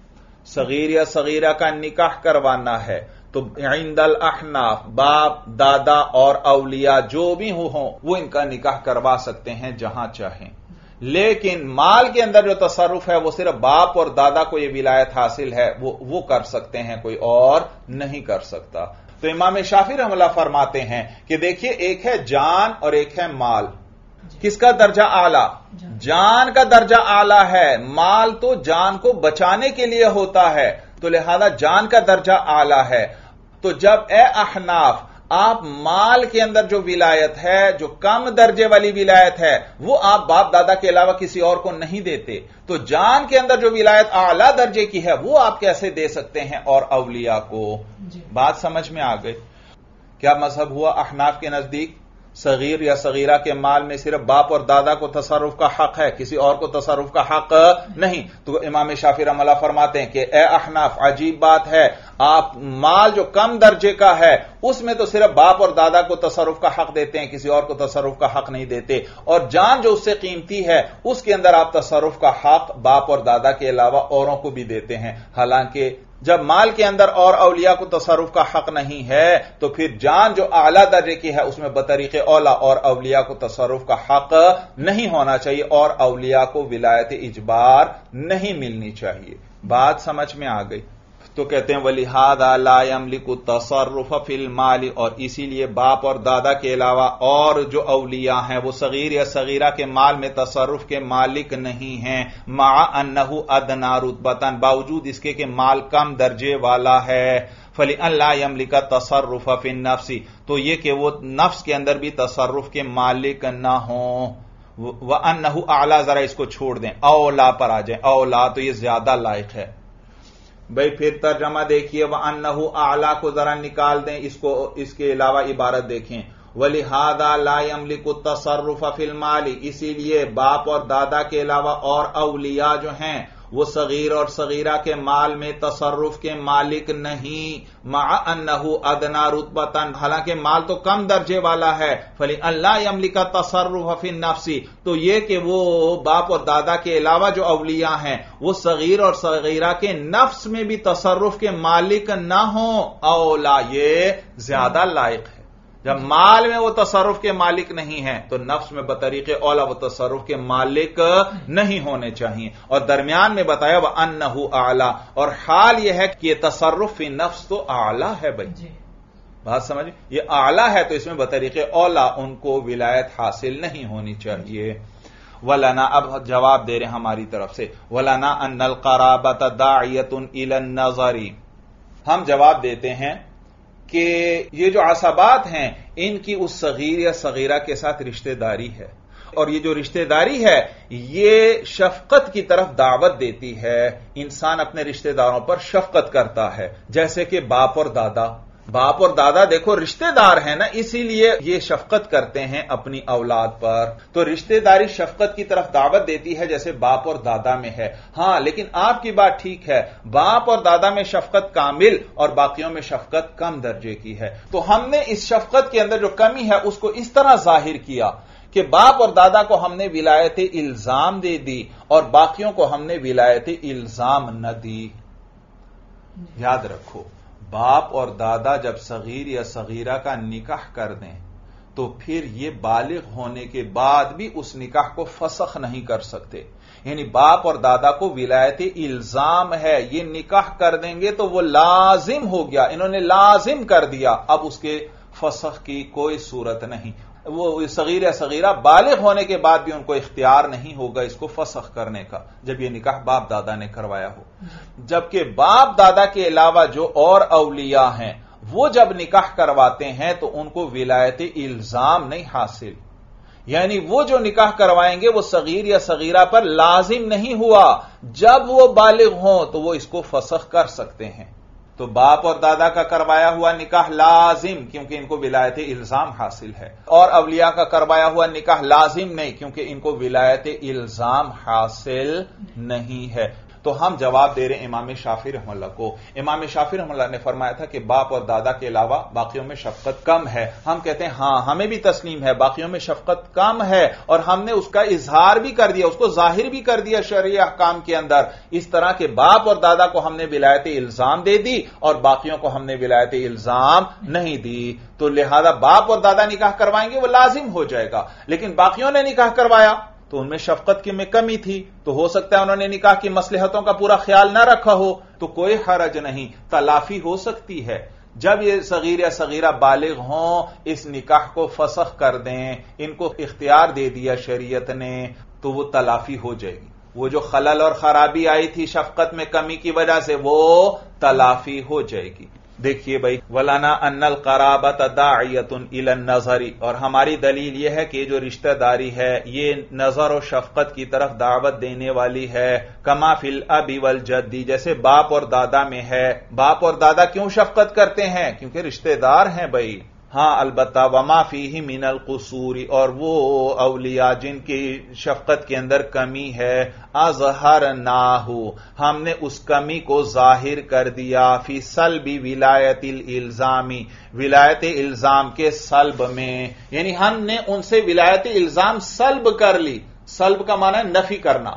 صغیر یا صغیرہ کا نکاح کروانا ہے تو عند الاحناف باپ دادا اور اولیاء جو بھی ہوں وہ ان کا نکاح کروا سکتے ہیں جہاں چاہیں، لیکن مال کے اندر جو تصرف ہے وہ صرف باپ اور دادا کو یہ ولایت حاصل ہے، وہ وہ کر سکتے ہیں، کوئی اور نہیں کر سکتا۔ تو امام شافعی رحمہ اللہ فرماتے ہیں کہ دیکھیے ایک ہے جان اور ایک ہے مال، کس کا درجہ اعلی؟ جان کا درجہ اعلی ہے. مال تو جان کو بچانے کے لیے ہوتا ہے، تو لہذا جان کا درجہ اعلی ہے. تو جب اے احناف آپ مال کے اندر جو ولایت ہے، جو کم درجے والی ولایت ہے، وہ آپ باپ دادا کے علاوہ کسی اور کو نہیں دیتے، تو جان کے اندر جو ولایت اعلی درجے کی ہے وہ آپ کیسے دے سکتے ہیں اور اولیاء کو؟ جی. بات سمجھ میں آ گئی. کیا مذہب ہوا احناف کے نزدیک صغیر یا صغیرہ کے مال میں صرف باپ اور دادا کو تصرف کا حق ہے، کسی اور کو تصرف کا حق نہیں. تو امام شافعی رحمہ اللہ فرماتے ہیں کہ اے احناف عجیب بات ہے، آپ مال جو کم درجے کا ہے اس میں تو صرف باپ اور دادا کو تصرف کا حق دیتے ہیں، کسی اور کو تصرف کا حق نہیں دیتے، اور جان جو اس سے قیمتی ہے اس کے اندر آپ تصرف کا حق باپ اور دادا کے علاوہ اوروں کو بھی دیتے ہیں. حالانکہ جب مال کے اندر اور اولیاء کو تصرف کا حق نہیں ہے تو پھر جان جو اعلی درجے کی ہے اس میں بطریق اولا اور اولیاء کو تصرف کا حق نہیں ہونا چاہیے اور اولیاء کو ولایت اجبار نہیں ملنی چاہیے. بات سمجھ میں آ گئی. تو کہتے ہیں وَلِهَذَا لَا يَمْلِكُ التَّصَرُّفَ فِي الْمَالِ، اور اسی لیے باپ اور دادا کے علاوہ اور جو اولیاء ہیں وہ صغیر یا صغیرہ کے مال میں تصرف کے مالک نہیں ہیں، مع انہ ادنی رتبۃ، باوجود اس کے کہ مال کم درجے والا ہے. فَلِأَنْ لَا يَمْلِكَ التَّصَرُّفَ فِي النَّفْسِ، تو یہ کہ وہ نفس کے اندر بھی تصرف کے مالک نہ ہوں. وَأَنَّهُ أَعْلَىٰ، ذرا اس کو چھوڑ دیں، اولا پر آ جائیں. اولا تو یہ زیادہ لائق ہے. بھئی پھر ترجمہ دیکھیے، وَأَنَّهُ أَعْلَىٰ کو ذرا نکال دیں، اس کو اس کے علاوہ عبارت دیکھیں. وَلِهَذَا لَا يَمْلِكُ التَّصَرُّفَ فِي الْمَالِ، اسی لیے باپ اور دادا کے علاوہ اور اولیاء جو ہیں وہ صغیر اور صغیرہ کے مال میں تصرف کے مالک نہیں، مع انہ ادنی رتبۃ، حالانکہ مال تو کم درجے والا ہے. فَلِأَنْ لَا يَمْلِكَ التَّصَرُّفَ فِي النَّفْسِ، تو یہ کہ وہ باپ اور دادا کے علاوہ جو اولیاء ہیں وہ صغیر اور صغیرہ کے نفس میں بھی تصرف کے مالک نہ ہوں، اولا یہ زیادہ لائق ہے. جب مال میں وہ تصرف کے مالک نہیں ہیں تو نفس میں بطریق اولا وہ تصرف کے مالک نہیں ہونے چاہیے. اور درمیان میں بتایا وَأَنَّهُ أَعْلَىٰ، اور حال یہ ہے کہ یہ تصرف فی نفس تو اعلی ہے. بھائی بات سمجھ، یہ اعلی ہے تو اس میں بطریق اولا ان کو ولایت حاصل نہیں ہونی چاہیے. وَلَنَا، اب جواب دے رہے ہیں ہماری طرف سے، وَلَنَا أَنَّ الْقَرَابَةَ دَاعِيَةٌ إِلَى النَّظَرِ، ہم جواب دیتے ہیں کہ یہ جو عصبات ہیں ان کی اس صغیر یا صغیرہ کے ساتھ رشتہ داری ہے، اور یہ جو رشتہ داری ہے یہ شفقت کی طرف دعوت دیتی ہے. انسان اپنے رشتہ داروں پر شفقت کرتا ہے، جیسے کہ باپ اور دادا. باپ اور دادا دیکھو رشتہ دار ہیں نا، اسی لیے یہ شفقت کرتے ہیں اپنی اولاد پر. تو رشتہ داری شفقت کی طرف دعوت دیتی ہے جیسے باپ اور دادا میں ہے. ہاں لیکن آپ کی بات ٹھیک ہے، باپ اور دادا میں شفقت کامل اور باقیوں میں شفقت کم درجے کی ہے. تو ہم نے اس شفقت کے اندر جو کمی ہے اس کو اس طرح ظاہر کیا کہ باپ اور دادا کو ہم نے ولایت الزام دے دی اور باقیوں کو ہم نے ولایت الزام نہ دی. یاد رکھو، باپ اور دادا جب صغیر یا صغیرہ کا نکاح کر دیں تو پھر یہ بالغ ہونے کے بعد بھی اس نکاح کو فسخ نہیں کر سکتے. یعنی باپ اور دادا کو ولایت الزام ہے، یہ نکاح کر دیں گے تو وہ لازم ہو گیا، انہوں نے لازم کر دیا، اب اس کے فسخ کی کوئی صورت نہیں. وہ صغیر یا صغیرہ بالغ ہونے کے بعد بھی ان کو اختیار نہیں ہوگا اس کو فسخ کرنے کا جب یہ نکاح باپ دادا نے کروایا ہو. جبکہ باپ دادا کے علاوہ جو اور اولیاء ہیں وہ جب نکاح کرواتے ہیں تو ان کو ولایت الزام نہیں حاصل، یعنی وہ جو نکاح کروائیں گے وہ صغیر یا صغیرہ پر لازم نہیں ہوا، جب وہ بالغ ہوں تو وہ اس کو فسخ کر سکتے ہیں. تو باپ اور دادا کا کروایا ہوا نکاح لازم کیونکہ ان کو ولایت الزام حاصل ہے، اور اولیاء کا کروایا ہوا نکاح لازم نہیں کیونکہ ان کو ولایت الزام حاصل نہیں ہے. تو ہم جواب دے رہے ہیں امام شافعی رحمہ اللہ کو. امام شافعی رحمہ اللہ نے فرمایا تھا کہ باپ اور دادا کے علاوہ باقیوں میں شفقت کم ہے. ہم کہتے ہیں ہاں ہمیں بھی تسلیم ہے باقیوں میں شفقت کم ہے، اور ہم نے اس کا اظہار بھی کر دیا، اس کو ظاہر بھی کر دیا شرعی احکام کے اندر، اس طرح کہ باپ اور دادا کو ہم نے ولایت الزام دے دی اور باقیوں کو ہم نے ولایت الزام نہیں دی. تو لہذا باپ اور دادا نکاح کروائیں گے وہ لازم ہو جائے گا، لیکن باقیوں نے نکاح کروایا تو ان میں شفقت کی میں کمی تھی، تو ہو سکتا ہے انہوں نے نکاح کی مصلحتوں کا پورا خیال نہ رکھا ہو، تو کوئی حرج نہیں، تلافی ہو سکتی ہے. جب یہ صغیر یا صغیرہ بالغ ہوں اس نکاح کو فسخ کر دیں، ان کو اختیار دے دیا شریعت نے، تو وہ تلافی ہو جائے گی. وہ جو خلل اور خرابی آئی تھی شفقت میں کمی کی وجہ سے وہ تلافی ہو جائے گی. دیکھیے بھائی، وَلَنَا أَنَّ الْقَرَابَةَ دَاعِيَةٌ إِلَى النَّظَرِ، اور ہماری دلیل یہ ہے کہ یہ جو رشتہ داری ہے یہ نظر و شفقت کی طرف دعوت دینے والی ہے. کما فی الاب والجد، جیسے باپ اور دادا میں ہے. باپ اور دادا کیوں شفقت کرتے ہیں؟ کیونکہ رشتہ دار ہیں بھائی. ہاں البتہ وما فیہ من القصور، اور وہ اولیاء جن کی شفقت کے اندر کمی ہے، اظہرناہ، ہم نے اس کمی کو ظاہر کر دیا، فی سلب ولایت الالزامی، ولایت الزام کے سلب میں، یعنی ہم نے ان سے ولایت الزام سلب کر لی. سلب کا معنی ہے نفی کرنا.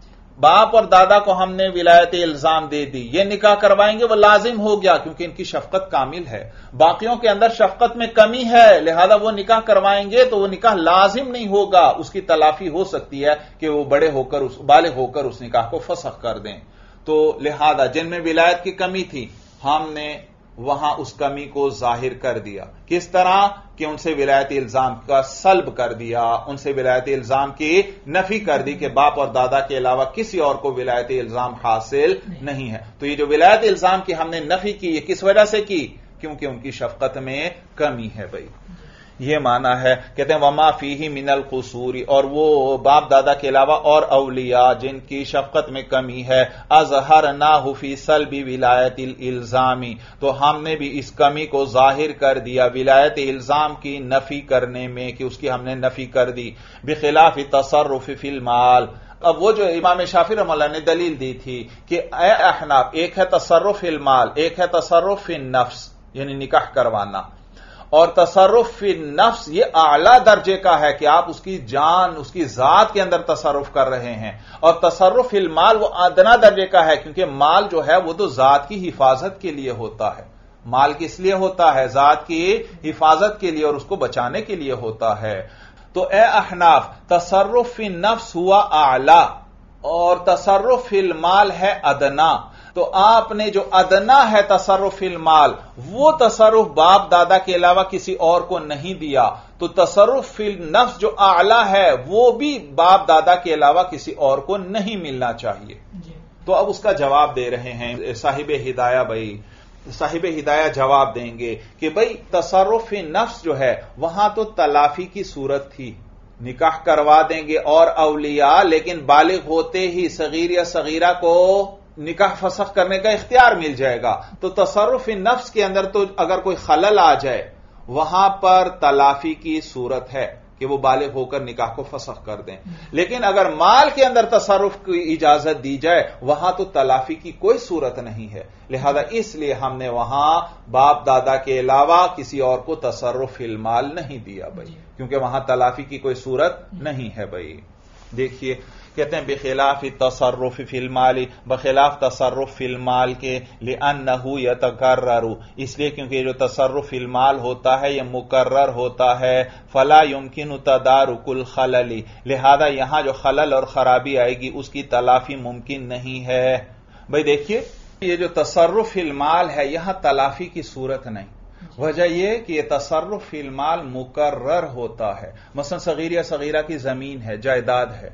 باپ اور دادا کو ہم نے ولایت الزام دے دی، یہ نکاح کروائیں گے وہ لازم ہو گیا کیونکہ ان کی شفقت کامل ہے. باقیوں کے اندر شفقت میں کمی ہے لہذا وہ نکاح کروائیں گے تو وہ نکاح لازم نہیں ہوگا، اس کی تلافی ہو سکتی ہے کہ وہ بڑے ہو کر اس بالغ ہو کر اس نکاح کو فسخ کر دیں. تو لہذا جن میں ولایت کی کمی تھی ہم نے وہاں اس کمی کو ظاہر کر دیا. کس طرح کہ ان سے ولایت الزام کا سلب کر دیا، ان سے ولایت الزام کی نفی کر دی کہ باپ اور دادا کے علاوہ کسی اور کو ولایت الزام حاصل نہیں ہے. تو یہ جو ولایت الزام کی ہم نے نفی کی، یہ کس وجہ سے کی؟ کیونکہ ان کی شفقت میں کمی ہے بھائی. یہ معنی ہے. کہتے ہیں وما فیہ من القصور، اور وہ باپ دادا کے علاوہ اور اولیاء جن کی شفقت میں کمی ہے، اظہرناہ فی سلب ولایت الالزامی، تو ہم نے بھی اس کمی کو ظاہر کر دیا ولایت الزام کی نفی کرنے میں، کہ اس کی ہم نے نفی کر دی. بخلاف تصرف فی المال، اب وہ جو امام شافعی رحمہ اللہ نے دلیل دی تھی کہ اے احناف، ایک ہے تصرف فی المال، ایک ہے تصرف فی النفس یعنی نکاح کروانا، اور تصرف فی النفس یہ اعلی درجے کا ہے کہ آپ اس کی جان اس کی ذات کے اندر تصرف کر رہے ہیں، اور تصرف فی المال وہ ادنا درجے کا ہے کیونکہ مال جو ہے وہ تو ذات کی حفاظت کے لیے ہوتا ہے. مال کس لیے ہوتا ہے؟ ذات کی حفاظت کے لیے اور اس کو بچانے کے لیے ہوتا ہے. تو اے احناف، تصرف فی النفس ہوا اعلی اور تصرف فی المال ہے ادنا. تو آپ نے جو ادنا ہے تصرف فی المال وہ تصرف باپ دادا کے علاوہ کسی اور کو نہیں دیا، تو تصرف فی النفس جو اعلی ہے وہ بھی باپ دادا کے علاوہ کسی اور کو نہیں ملنا چاہیے. تو اب اس کا جواب دے رہے ہیں صاحب ہدایہ بھائی. صاحب ہدایہ جواب دیں گے کہ بھئی تصرف فی نفس جو ہے وہاں تو تلافی کی صورت تھی، نکاح کروا دیں گے اور اولیاء، لیکن بالغ ہوتے ہی صغیر یا صغیرہ کو نکاح فسخ کرنے کا اختیار مل جائے گا. تو تصرف نفس کے اندر تو اگر کوئی خلل آ جائے وہاں پر تلافی کی صورت ہے کہ وہ بالغ ہو کر نکاح کو فسخ کر دیں. لیکن اگر مال کے اندر تصرف کی اجازت دی جائے وہاں تو تلافی کی کوئی صورت نہیں ہے. لہذا اس لیے ہم نے وہاں باپ دادا کے علاوہ کسی اور کو تصرف فی المال نہیں دیا بھائی، کیونکہ وہاں تلافی کی کوئی صورت نہیں ہے بھائی. دیکھیے کہتے ہیں بخلاف تصرف فی المال، بخلاف تصرف فی المال کے، لأنہ یتکرر، اس لیے کیونکہ جو تصرف فی المال ہوتا ہے یہ مکرر ہوتا ہے، فلا یمکن تدارک الخلل، لہذا یہاں جو خلل اور خرابی آئے گی اس کی تلافی ممکن نہیں ہے. بھئی دیکھیے یہ جو تصرف فی المال ہے یہاں تلافی کی صورت نہیں. وجہ یہ کہ یہ تصرف فی المال مکرر ہوتا ہے. مثلا صغیر یا صغیرہ کی زمین ہے، جائیداد ہے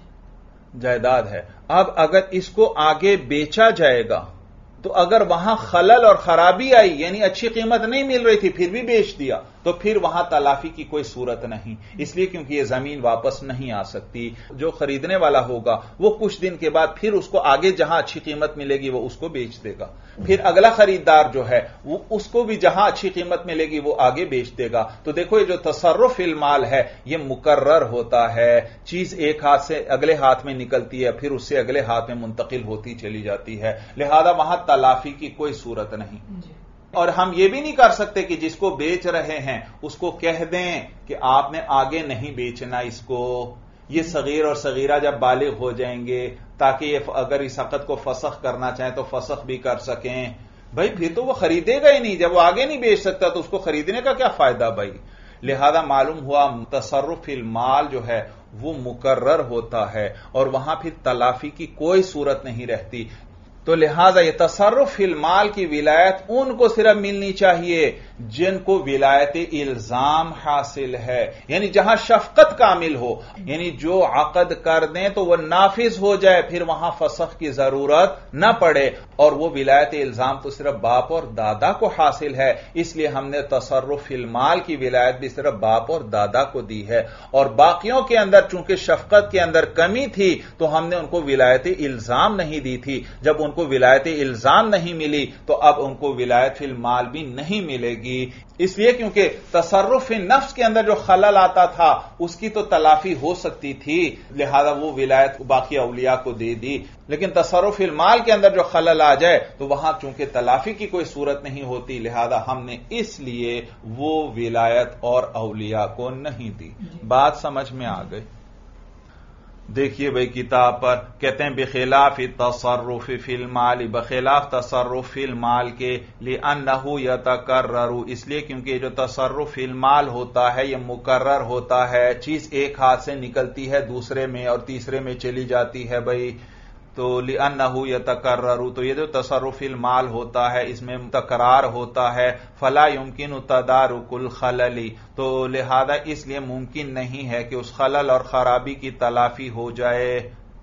جائیداد ہے اب اگر اس کو آگے بیچا جائے گا تو اگر وہاں خلل اور خرابی آئی یعنی اچھی قیمت نہیں مل رہی تھی پھر بھی بیچ دیا تو پھر وہاں تلافی کی کوئی صورت نہیں، اس لیے کیونکہ یہ زمین واپس نہیں آ سکتی. جو خریدنے والا ہوگا وہ کچھ دن کے بعد پھر اس کو آگے جہاں اچھی قیمت ملے گی وہ اس کو بیچ دے گا، پھر اگلا خریدار جو ہے وہ اس کو بھی جہاں اچھی قیمت ملے گی وہ آگے بیچ دے گا. تو دیکھو یہ جو تصرف فی المال ہے یہ مقرر ہوتا ہے، چیز ایک ہاتھ سے اگلے ہاتھ میں نکلتی ہے پھر اس سے اگلے ہاتھ میں منتقل ہوتی چلی جاتی ہے، لہذا وہاں تلافی کی کوئی صورت نہیں. اور ہم یہ بھی نہیں کر سکتے کہ جس کو بیچ رہے ہیں اس کو کہہ دیں کہ آپ نے آگے نہیں بیچنا اس کو، یہ صغیر اور صغیرہ جب بالغ ہو جائیں گے تاکہ یہ اگر اس عقد کو فسخ کرنا چاہیں تو فسخ بھی کر سکیں. بھائی پھر تو وہ خریدے گا ہی نہیں، جب وہ آگے نہیں بیچ سکتا تو اس کو خریدنے کا کیا فائدہ بھائی. لہذا معلوم ہوا تصرف فی المال جو ہے وہ مقرر ہوتا ہے اور وہاں پھر تلافی کی کوئی صورت نہیں رہتی. تو لہذا یہ تصرف فی المال کی ولایت ان کو صرف ملنی چاہیے جن کو ولایت الزام حاصل ہے، یعنی جہاں شفقت کامل ہو، یعنی جو عقد کر دیں تو وہ نافذ ہو جائے، پھر وہاں فسخ کی ضرورت نہ پڑے، اور وہ ولایت الزام تو صرف باپ اور دادا کو حاصل ہے، اس لیے ہم نے تصرف فی المال کی ولایت بھی صرف باپ اور دادا کو دی ہے، اور باقیوں کے اندر چونکہ شفقت کے اندر کمی تھی تو ہم نے ان کو ولایت الزام نہیں دی تھی، جب ان کو ولایت الزام نہیں ملی تو اب ان کو ولایت فی المال بھی نہیں ملے گی، اس لیے کیونکہ تصرف فی نفس کے اندر جو خلل آتا تھا اس کی تو تلافی ہو سکتی تھی، لہذا وہ ولایت باقی اولیاء کو دے دی، لیکن تصرف فی المال کے اندر جو خلل آ جائے تو وہاں چونکہ تلافی کی کوئی صورت نہیں ہوتی، لہذا ہم نے اس لیے وہ ولایت اور اولیاء کو نہیں دی۔ بات سمجھ میں آ گئی؟ دیکھیے بھائی کتاب پر کہتے ہیں بخلاف تصرف فی المال، بخلاف تصرف فی المال کے، لأنہ یتکرر، اس لیے کیونکہ جو تصرف فی المال ہوتا ہے یہ مکرر ہوتا ہے، چیز ایک ہاتھ سے نکلتی ہے دوسرے میں اور تیسرے میں چلی جاتی ہے بھائی، تو لأنہ یتکرر، تو یہ جو تصرف فی المال ہوتا ہے اس میں تکرار ہوتا ہے، فلا یمکن تدارک الخلل، تو لہذا اس لیے ممکن نہیں ہے کہ اس خلل اور خرابی کی تلافی ہو جائے۔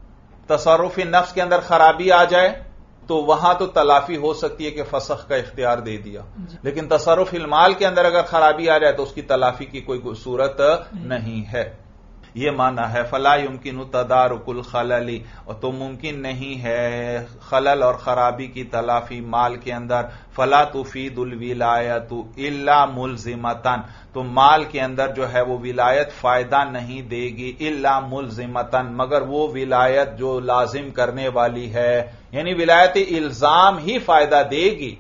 تصرف فی نفس کے اندر خرابی آ جائے تو وہاں تو تلافی ہو سکتی ہے کہ فسخ کا اختیار دے دیا، لیکن تصرف فی المال کے اندر اگر خرابی آ جائے تو اس کی تلافی کی کوئی صورت نہیں ہے، یہ معنی ہے فلا یمکن تدارک الخلل، اور تو ممکن نہیں ہے خلل اور خرابی کی تلافی مال کے اندر، فلا تفید الولایت الا ملزمتن، تو مال کے اندر جو ہے وہ ولایت فائدہ نہیں دے گی الا ملزمتن، مگر وہ ولایت جو لازم کرنے والی ہے، یعنی ولایت الزام ہی فائدہ دے گی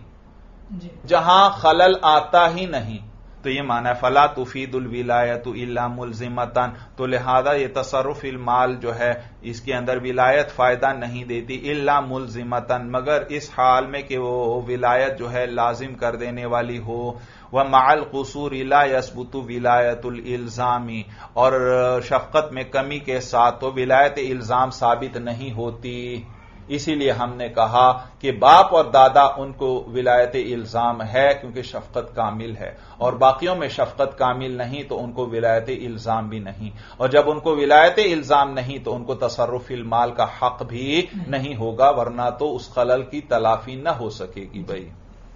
جہاں خلل آتا ہی نہیں، تو یہ معنی ہے فلا تفید الولایت الا ملزمتن، تو لہذا یہ تصرف المال جو ہے اس کے اندر ولایت فائدہ نہیں دیتی الا ملزمتن، مگر اس حال میں کہ وہ ولایت جو ہے لازم کر دینے والی ہو، ومع القصور لا يثبت ولایت الالزامی، اور شفقت میں کمی کے ساتھ تو ولایت الزام ثابت نہیں ہوتی، اسی لیے ہم نے کہا کہ باپ اور دادا ان کو ولایت الزام ہے کیونکہ شفقت کامل ہے، اور باقیوں میں شفقت کامل نہیں تو ان کو ولایت الزام بھی نہیں، اور جب ان کو ولایت الزام نہیں تو ان کو تصرف فی المال کا حق بھی نہیں ہوگا، ورنہ تو اس خلل کی تلافی نہ ہو سکے گی بھائی۔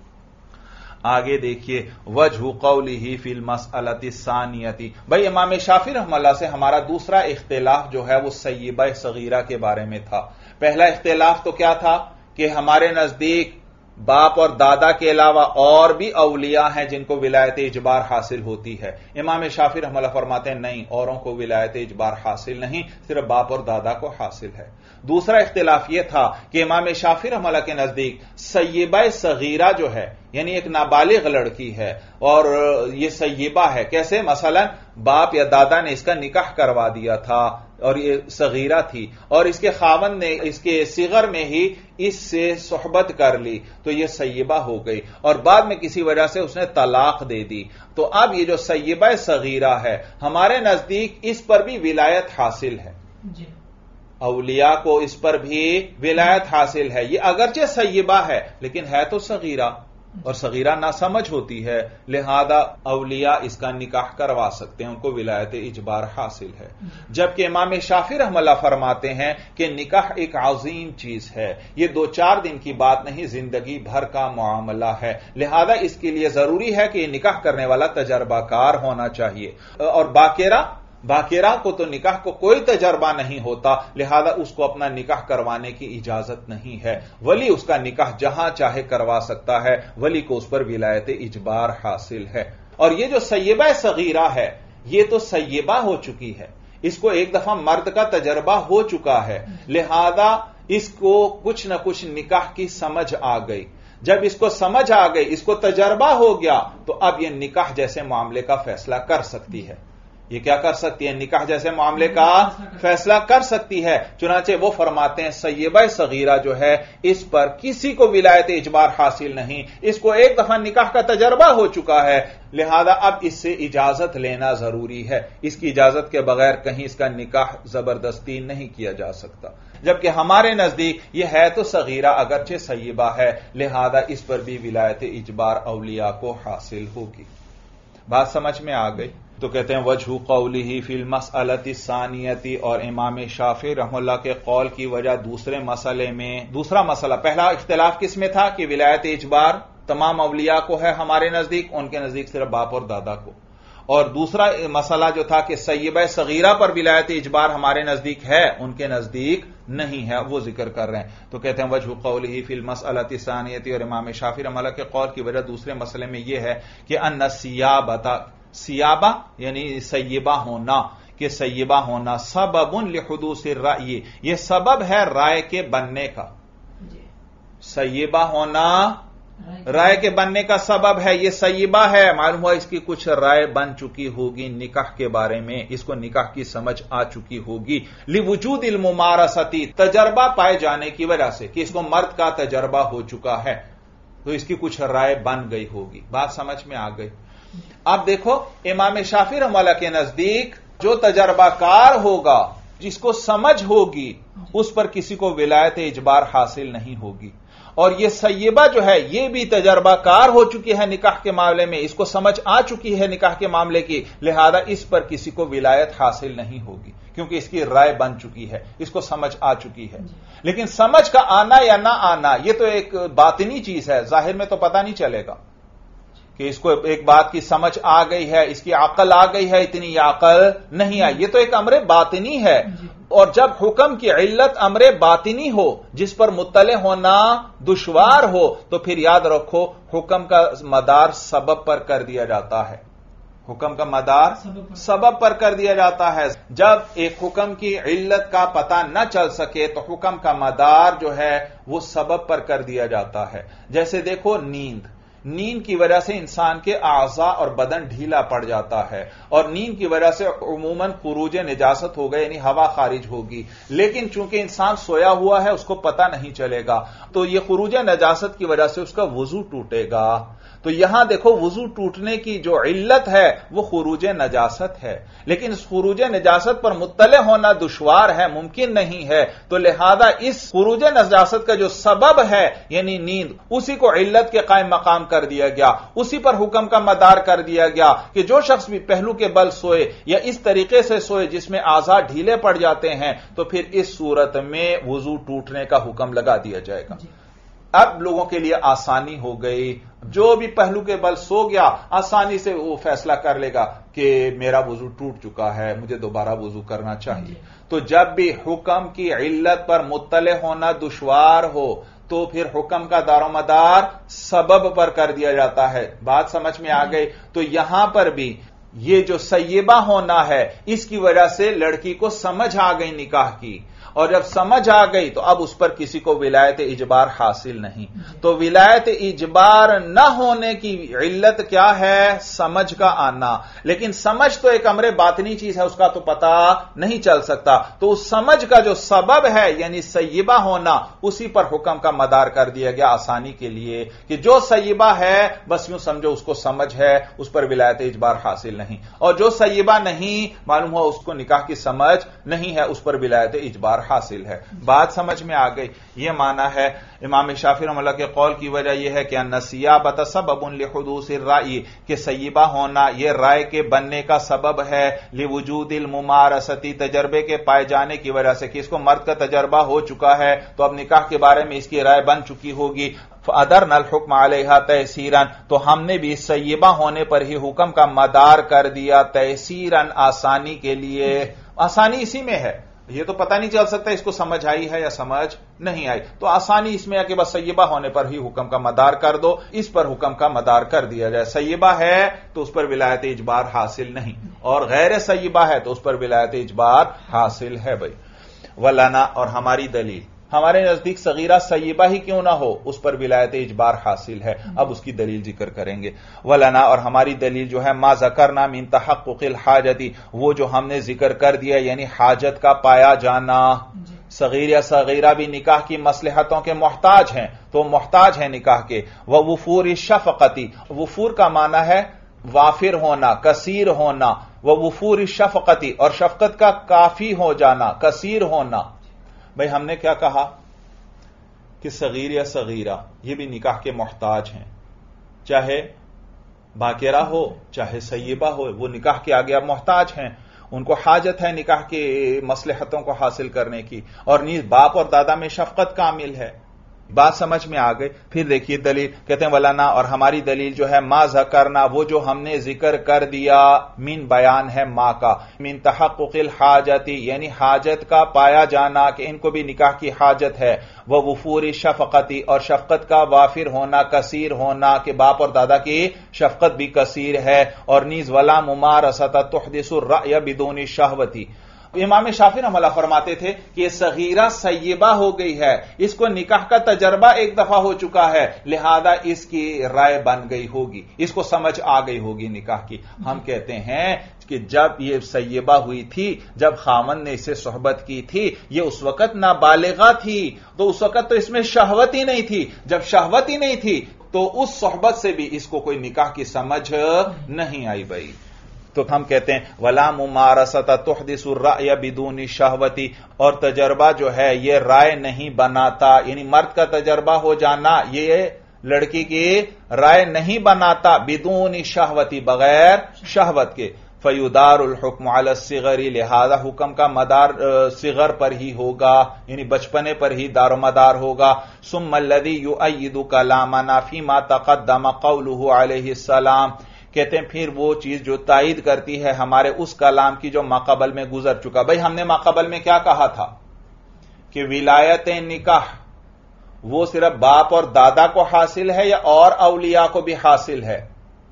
آگے دیکھیے وجہ قولہ فی المسئلۃ الثانیۃ، بھائی امام شافعی رحمہ اللہ سے ہمارا دوسرا اختلاف جو ہے وہ سیبہ صغیرہ کے بارے میں تھا۔ پہلا اختلاف تو کیا تھا کہ ہمارے نزدیک باپ اور دادا کے علاوہ اور بھی اولیاء ہیں جن کو ولایت اجبار حاصل ہوتی ہے، امام شافعی رحمہ اللہ فرماتے ہیں نہیں، اوروں کو ولایت اجبار حاصل نہیں، صرف باپ اور دادا کو حاصل ہے۔ دوسرا اختلاف یہ تھا کہ امام شافعی رحمہ اللہ کے نزدیک سیبہ صغیرہ جو ہے یعنی ایک نابالغ لڑکی ہے اور یہ سیبہ ہے، کیسے؟ مثلا باپ یا دادا نے اس کا نکاح کروا دیا تھا اور یہ صغیرہ تھی، اور اس کے خاوند نے اس کے صغر میں ہی اس سے صحبت کر لی تو یہ سیبہ ہو گئی، اور بعد میں کسی وجہ سے اس نے طلاق دے دی، تو اب یہ جو سیبہ صغیرہ ہے ہمارے نزدیک اس پر بھی ولایت حاصل ہے، جی اولیاء کو اس پر بھی ولایت حاصل ہے، یہ اگرچہ سیبہ ہے لیکن ہے تو صغیرہ، اور صغیرہ نہ سمجھ ہوتی ہے، لہذا اولیاء اس کا نکاح کروا سکتے ہیں، ان کو ولایت اجبار حاصل ہے۔ جبکہ امام شافعی رحمہ اللہ فرماتے ہیں کہ نکاح ایک عظیم چیز ہے، یہ دو چار دن کی بات نہیں، زندگی بھر کا معاملہ ہے، لہذا اس کے لیے ضروری ہے کہ یہ نکاح کرنے والا تجربہ کار ہونا چاہیے، اور باقیرہ باقیرہ کو تو نکاح کو کوئی تجربہ نہیں ہوتا، لہذا اس کو اپنا نکاح کروانے کی اجازت نہیں ہے، ولی اس کا نکاح جہاں چاہے کروا سکتا ہے، ولی کو اس پر ولایت اجبار حاصل ہے۔ اور یہ جو سیبہ صغیرہ ہے یہ تو سیبہ ہو چکی ہے، اس کو ایک دفعہ مرد کا تجربہ ہو چکا ہے، لہذا اس کو کچھ نہ کچھ نکاح کی سمجھ آ گئی، جب اس کو سمجھ آ گئی، اس کو تجربہ ہو گیا، تو اب یہ نکاح جیسے معاملے کا فیصلہ کر سکتی ہے، یہ کیا کر سکتی ہے؟ نکاح جیسے معاملے کا فیصلہ کر سکتی ہے۔ چنانچہ وہ فرماتے ہیں سیبہ صغیرہ جو ہے اس پر کسی کو ولایت اجبار حاصل نہیں، اس کو ایک دفعہ نکاح کا تجربہ ہو چکا ہے، لہذا اب اس سے اجازت لینا ضروری ہے، اس کی اجازت کے بغیر کہیں اس کا نکاح زبردستی نہیں کیا جا سکتا۔ جبکہ ہمارے نزدیک یہ ہے تو صغیرہ اگرچہ سیبہ ہے، لہذا اس پر بھی ولایت اجبار اولیاء کو حاصل ہوگی۔ بات سمجھ میں آ گئی؟ تو کہتے ہیں وجہ قولہ فی المسألۃ الثانیۃ، اور امام شافعی رحمہ اللہ کے قول کی وجہ دوسرے مسئلے میں، دوسرا مسئلہ، پہلا اختلاف کس میں تھا کہ ولایت اجبار تمام اولیاء کو ہے ہمارے نزدیک، ان کے نزدیک صرف باپ اور دادا کو، اور دوسرا مسئلہ جو تھا کہ سیبہ صغیرہ پر ولایت اجبار ہمارے نزدیک ہے، ان کے نزدیک نہیں ہے، وہ ذکر کر رہے ہیں۔ تو کہتے ہیں وجہ قولہ فی المسألۃ الثانیۃ، اور امام شافعی رحمہ اللہ کے قول کی وجہ دوسرے مسئلے میں یہ ہے کہ ان السیابۃ، سیابہ یعنی سیبہ ہونا، کہ سیبہ ہونا سبب لحدوث الرأی، یہ سبب ہے رائے کے بننے کا، سیبہ ہونا رائے کے بننے کا سبب ہے، یہ سیبہ ہے، معلوم ہوا اس کی کچھ رائے بن چکی ہوگی نکاح کے بارے میں، اس کو نکاح کی سمجھ آ چکی ہوگی، لوجود الممارستی، تجربہ پائے جانے کی وجہ سے کہ اس کو مرد کا تجربہ ہو چکا ہے، تو اس کی کچھ رائے بن گئی ہوگی۔ بات سمجھ میں آ گئی؟ اب دیکھو امام شافعی رحمہ اللہ کے نزدیک جو تجربہ کار ہوگا، جس کو سمجھ ہوگی، اس پر کسی کو ولایت اجبار حاصل نہیں ہوگی، اور یہ سیبہ جو ہے یہ بھی تجربہ کار ہو چکی ہے نکاح کے معاملے میں، اس کو سمجھ آ چکی ہے نکاح کے معاملے کی، لہذا اس پر کسی کو ولایت حاصل نہیں ہوگی، کیونکہ اس کی رائے بن چکی ہے، اس کو سمجھ آ چکی ہے۔ لیکن سمجھ کا آنا یا نہ آنا یہ تو ایک باطنی چیز ہے، ظاہر میں تو پتہ نہیں چلے گا کہ اس کو ایک بات کی سمجھ آ گئی ہے، اس کی عقل آ گئی ہے، اتنی عقل نہیں آئی، یہ تو ایک امر باطنی ہے۔ اور جب حکم کی علت امر باطنی ہو، جس پر مطلع ہونا دشوار ہو، تو پھر یاد رکھو حکم کا مدار سبب پر کر دیا جاتا ہے، حکم کا مدار سبب پر کر دیا جاتا ہے۔ جب ایک حکم کی علت کا پتہ نہ چل سکے تو حکم کا مدار جو ہے وہ سبب پر کر دیا جاتا ہے۔ جیسے دیکھو نیند، نیند کی وجہ سے انسان کے اعضاء اور بدن ڈھیلا پڑ جاتا ہے، اور نیند کی وجہ سے عموماً خروج نجاست ہوگا، یعنی ہوا خارج ہوگی، لیکن چونکہ انسان سویا ہوا ہے اس کو پتہ نہیں چلے گا، تو یہ خروج نجاست کی وجہ سے اس کا وضو ٹوٹے گا۔ تو یہاں دیکھو وضو ٹوٹنے کی جو علت ہے وہ خروج نجاست ہے، لیکن اس خروج نجاست پر مطلع ہونا دشوار ہے، ممکن نہیں ہے، تو لہذا اس خروج نجاست کا جو سبب ہے یعنی نیند، اسی کو علت کے قائم مقام کر دیا گیا، اسی پر حکم کا مدار کر دیا گیا کہ جو شخص بھی پہلو کے بل سوئے یا اس طریقے سے سوئے جس میں اعضاء ڈھیلے پڑ جاتے ہیں، تو پھر اس صورت میں وضو ٹوٹنے کا حکم لگا دیا جائے گا۔ اب لوگوں کے لیے آسانی ہو گئی، جو بھی پہلو کے بل سو گیا آسانی سے وہ فیصلہ کر لے گا کہ میرا وضو ٹوٹ چکا ہے، مجھے دوبارہ وضو کرنا چاہیے۔ تو جب بھی حکم کی علت پر مطلع ہونا دشوار ہو تو پھر حکم کا دار و مدار سبب پر کر دیا جاتا ہے۔ بات سمجھ میں آ گئی؟ تو یہاں پر بھی یہ جو سیبہ ہونا ہے اس کی وجہ سے لڑکی کو سمجھ آ گئی نکاح کی، اور جب سمجھ آ گئی تو اب اس پر کسی کو ولایت اجبار حاصل نہیں۔ تو ولایت اجبار نہ ہونے کی علت کیا ہے؟ سمجھ کا آنا، لیکن سمجھ تو ایک امر باطنی چیز ہے، اس کا تو پتہ نہیں چل سکتا، تو اس سمجھ کا جو سبب ہے یعنی سیبہ ہونا اسی پر حکم کا مدار کر دیا گیا آسانی کے لیے کہ جو سیبہ ہے بس یوں سمجھو اس کو سمجھ ہے، اس پر ولایت اجبار حاصل نہیں، اور جو سیبہ نہیں معلوم ہوا اس کو نکاح کی سمجھ نہیں ہے، اس پر ولایت اجبار حاصل ہے۔ بات سمجھ میں آ گئی؟ یہ معنی ہے امام شافعی رحمہ اللہ کے قول کی وجہ یہ ہے کہ ان السیابۃ سبب لحدوث الرأی، کہ سیبہ ہونا یہ رائے کے بننے کا سبب ہے، لوجود الممارستی، تجربے کے پائے جانے کی وجہ سے کہ اس کو مرد کا تجربہ ہو چکا ہے تو اب نکاح کے بارے میں اس کی رائے بن چکی ہوگی۔ فَأَدَرْنَا الْحُكْمَ عَلَيْهَا تَيْسِيرًا، تو ہم نے بھی سیبہ ہونے پر ہی حکم کا مدار کر دیا تیسیراً، آسانی کے لیے۔ آسانی اسی میں ہے، یہ تو پتہ نہیں چل سکتا اس کو سمجھ آئی ہے یا سمجھ نہیں آئی، تو آسانی اس میں ہے کہ بس سیبہ ہونے پر ہی حکم کا مدار کر دو، اس پر حکم کا مدار کر دیا جائے۔ سیبہ ہے تو اس پر ولایت اجبار حاصل نہیں، اور غیر سیبہ ہے تو اس پر ولایت اجبار حاصل ہے۔ بھائی وَلَنَا، اور ہماری دلیل، ہمارے نزدیک صغیرہ سیبہ ہی کیوں نہ ہو اس پر ولایت اجبار حاصل ہے، اب اس کی دلیل ذکر کریں گے۔ وَلَنَا، اور ہماری دلیل جو ہے ما ذکرنا من تحقق الحاجتی، وہ جو ہم نے ذکر کر دیا یعنی حاجت کا پایا جانا۔ صغیر یا صغیرہ بھی نکاح کی مصلحتوں کے محتاج ہیں، تو محتاج ہیں نکاح کے۔ وَوُفُورِ الشَّفْقَةِ، وفور کا معنی ہے وافر ہونا، کثیر ہونا۔ وَوُفُورِ الشَّفْقَةِ، اور شفقت کا کافی ہو جانا، کثیر ہونا۔ بھائی ہم نے کیا کہا کہ صغیر یا صغیرہ یہ بھی نکاح کے محتاج ہیں، چاہے باقرہ ہو چاہے سیبہ ہو، وہ نکاح کے آگے اب محتاج ہیں، ان کو حاجت ہے نکاح کی مصلحتوں کو حاصل کرنے کی، اور نیز باپ اور دادا میں شفقت کامل ہے۔ بات سمجھ میں آ گئی؟ پھر دیکھیے دلیل کہتے ہیں ولانا، اور ہماری دلیل جو ہے ما ذکرنا، وہ جو ہم نے ذکر کر دیا، من بیان ہے ما کا، من تحقق الحاجتی یعنی حاجت کا پایا جانا کہ ان کو بھی نکاح کی حاجت ہے، وہ وفور شفقتی اور شفقت کا وافر ہونا، کثیر ہونا کہ باپ اور دادا کی شفقت بھی کثیر ہے، اور نیز ولا ممارست تحدث الرأی بدون الشہوتی۔ امام شافعی رحمہ اللہ فرماتے تھے کہ یہ صغیرہ سیبہ ہو گئی ہے، اس کو نکاح کا تجربہ ایک دفعہ ہو چکا ہے، لہذا اس کی رائے بن گئی ہوگی، اس کو سمجھ آ گئی ہوگی نکاح کی۔ ہم کہتے ہیں کہ جب یہ سیبہ ہوئی تھی، جب خاوند نے اسے صحبت کی تھی، یہ اس وقت نابالغہ تھی، تو اس وقت تو اس میں شہوت ہی نہیں تھی، جب شہوت ہی نہیں تھی تو اس صحبت سے بھی اس کو کوئی نکاح کی سمجھ نہیں آئی بھائی۔ تو ہم کہتے ہیں ولا ممارست تحدث الرأی بدون شہوتی، اور تجربہ جو ہے یہ رائے نہیں بناتا، یعنی مرد کا تجربہ ہو جانا یہ لڑکی کی رائے نہیں بناتا، بدون شہوتی بغیر شہوت کے۔ فیدار الحکم علی الصغر، لہذا حکم کا مدار صغر پر ہی ہوگا، یعنی بچپنے پر ہی دار و مدار ہوگا۔ ثم الذی یؤید کلامنا فیما تقدم قوله علیہ السلام، کہتے ہیں پھر وہ چیز جو تائید کرتی ہے ہمارے اس کلام کی جو ماقبل میں گزر چکا۔ بھائی ہم نے ماقبل میں کیا کہا تھا کہ ولایت نکاح وہ صرف باپ اور دادا کو حاصل ہے یا اور اولیاء کو بھی حاصل ہے؟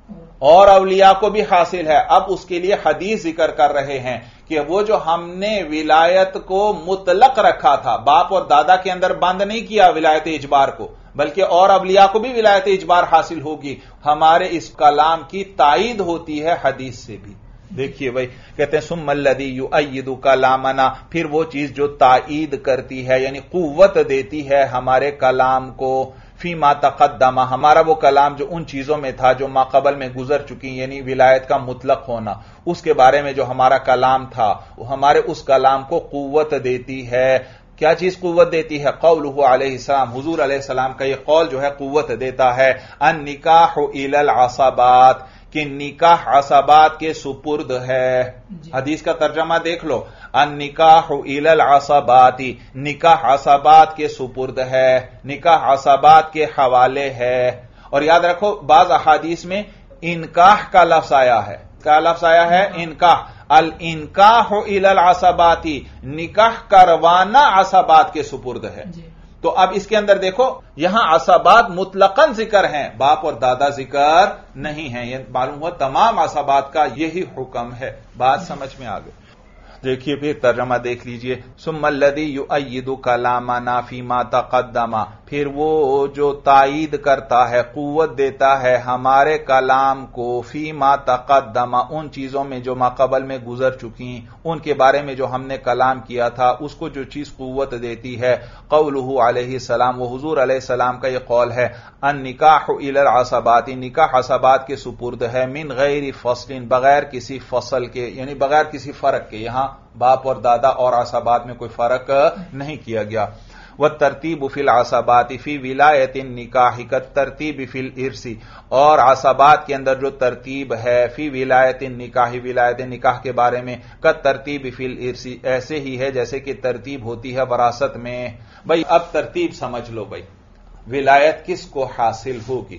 اور اولیاء کو بھی حاصل ہے۔ اب اس کے لیے حدیث ذکر کر رہے ہیں کہ وہ جو ہم نے ولایت کو مطلق رکھا تھا، باپ اور دادا کے اندر بند نہیں کیا ولایت اجبار کو، بلکہ اور اولیاء کو بھی ولایت اجبار حاصل ہوگی، ہمارے اس کلام کی تائید ہوتی ہے حدیث سے بھی۔ دیکھیے بھائی کہتے ہیں ثم الذی یؤید کلامنا، پھر وہ چیز جو تائید کرتی ہے یعنی قوت دیتی ہے ہمارے کلام کو، فیما تقدم ہمارا وہ کلام جو ان چیزوں میں تھا جو ماقبل میں گزر چکی، یعنی ولایت کا مطلق ہونا، اس کے بارے میں جو ہمارا کلام تھا وہ ہمارے اس کلام کو قوت دیتی ہے۔ کیا چیز قوت دیتی ہے؟ قولہ علیہ السلام، حضور علیہ السلام کا یہ قول جو ہے قوت دیتا ہے۔ النکاح الی العصبات، کہ نکاح عصبات کے سپرد ہے۔ حدیث کا ترجمہ دیکھ لو، النکاح الی العصبات، نکاح عصبات کے سپرد ہے، نکاح عصبات کے حوالے ہے۔ اور یاد رکھو بعض احادیث میں انکاح کا لفظ آیا ہے، کیا لفظ آیا ہے؟ انکاح، الانکاح الی العصبات، نکاح کروانا عصبات کے سپرد ہے۔ تو اب اس کے اندر دیکھو یہاں عصبات مطلقاً ذکر ہیں، باپ اور دادا ذکر نہیں ہیں، یہ معلوم ہوا تمام عصبات کا یہی حکم ہے۔ بات سمجھ میں آ گئی؟ دیکھیے پھر ترجمہ دیکھ لیجئے، ثم الذی یؤید کلامنا فیما تقدم، پھر وہ جو تائید کرتا ہے، قوت دیتا ہے ہمارے کلام کو، فیما تقدم ان چیزوں میں جو ماقبل میں گزر چکی، ان کے بارے میں جو ہم نے کلام کیا تھا اس کو جو چیز قوت دیتی ہے، قولہ علیہ السلام، وہ حضور علیہ السلام کا یہ قول ہے، النکاح الی العصبات، نکاح عصبات کے سپرد ہے، من غیر فصل، بغیر کسی فصل کے، یعنی بغیر کسی فرق کے، یہاں باپ اور دادا اور عصبات میں کوئی فرق نہیں کیا گیا۔ والترتیب فی العصبات فی ولایت النکاح کالترتیب فی الارث، اور عصبات کے اندر جو ترتیب ہے فی ولایت النکاح، ولایت نکاح کے بارے میں، کالترتیب فی الارث، ایسے ہی ہے جیسے کہ ترتیب ہوتی ہے وراثت میں۔ بھائی اب ترتیب سمجھ لو، بھائی ولایت کس کو حاصل ہوگی؟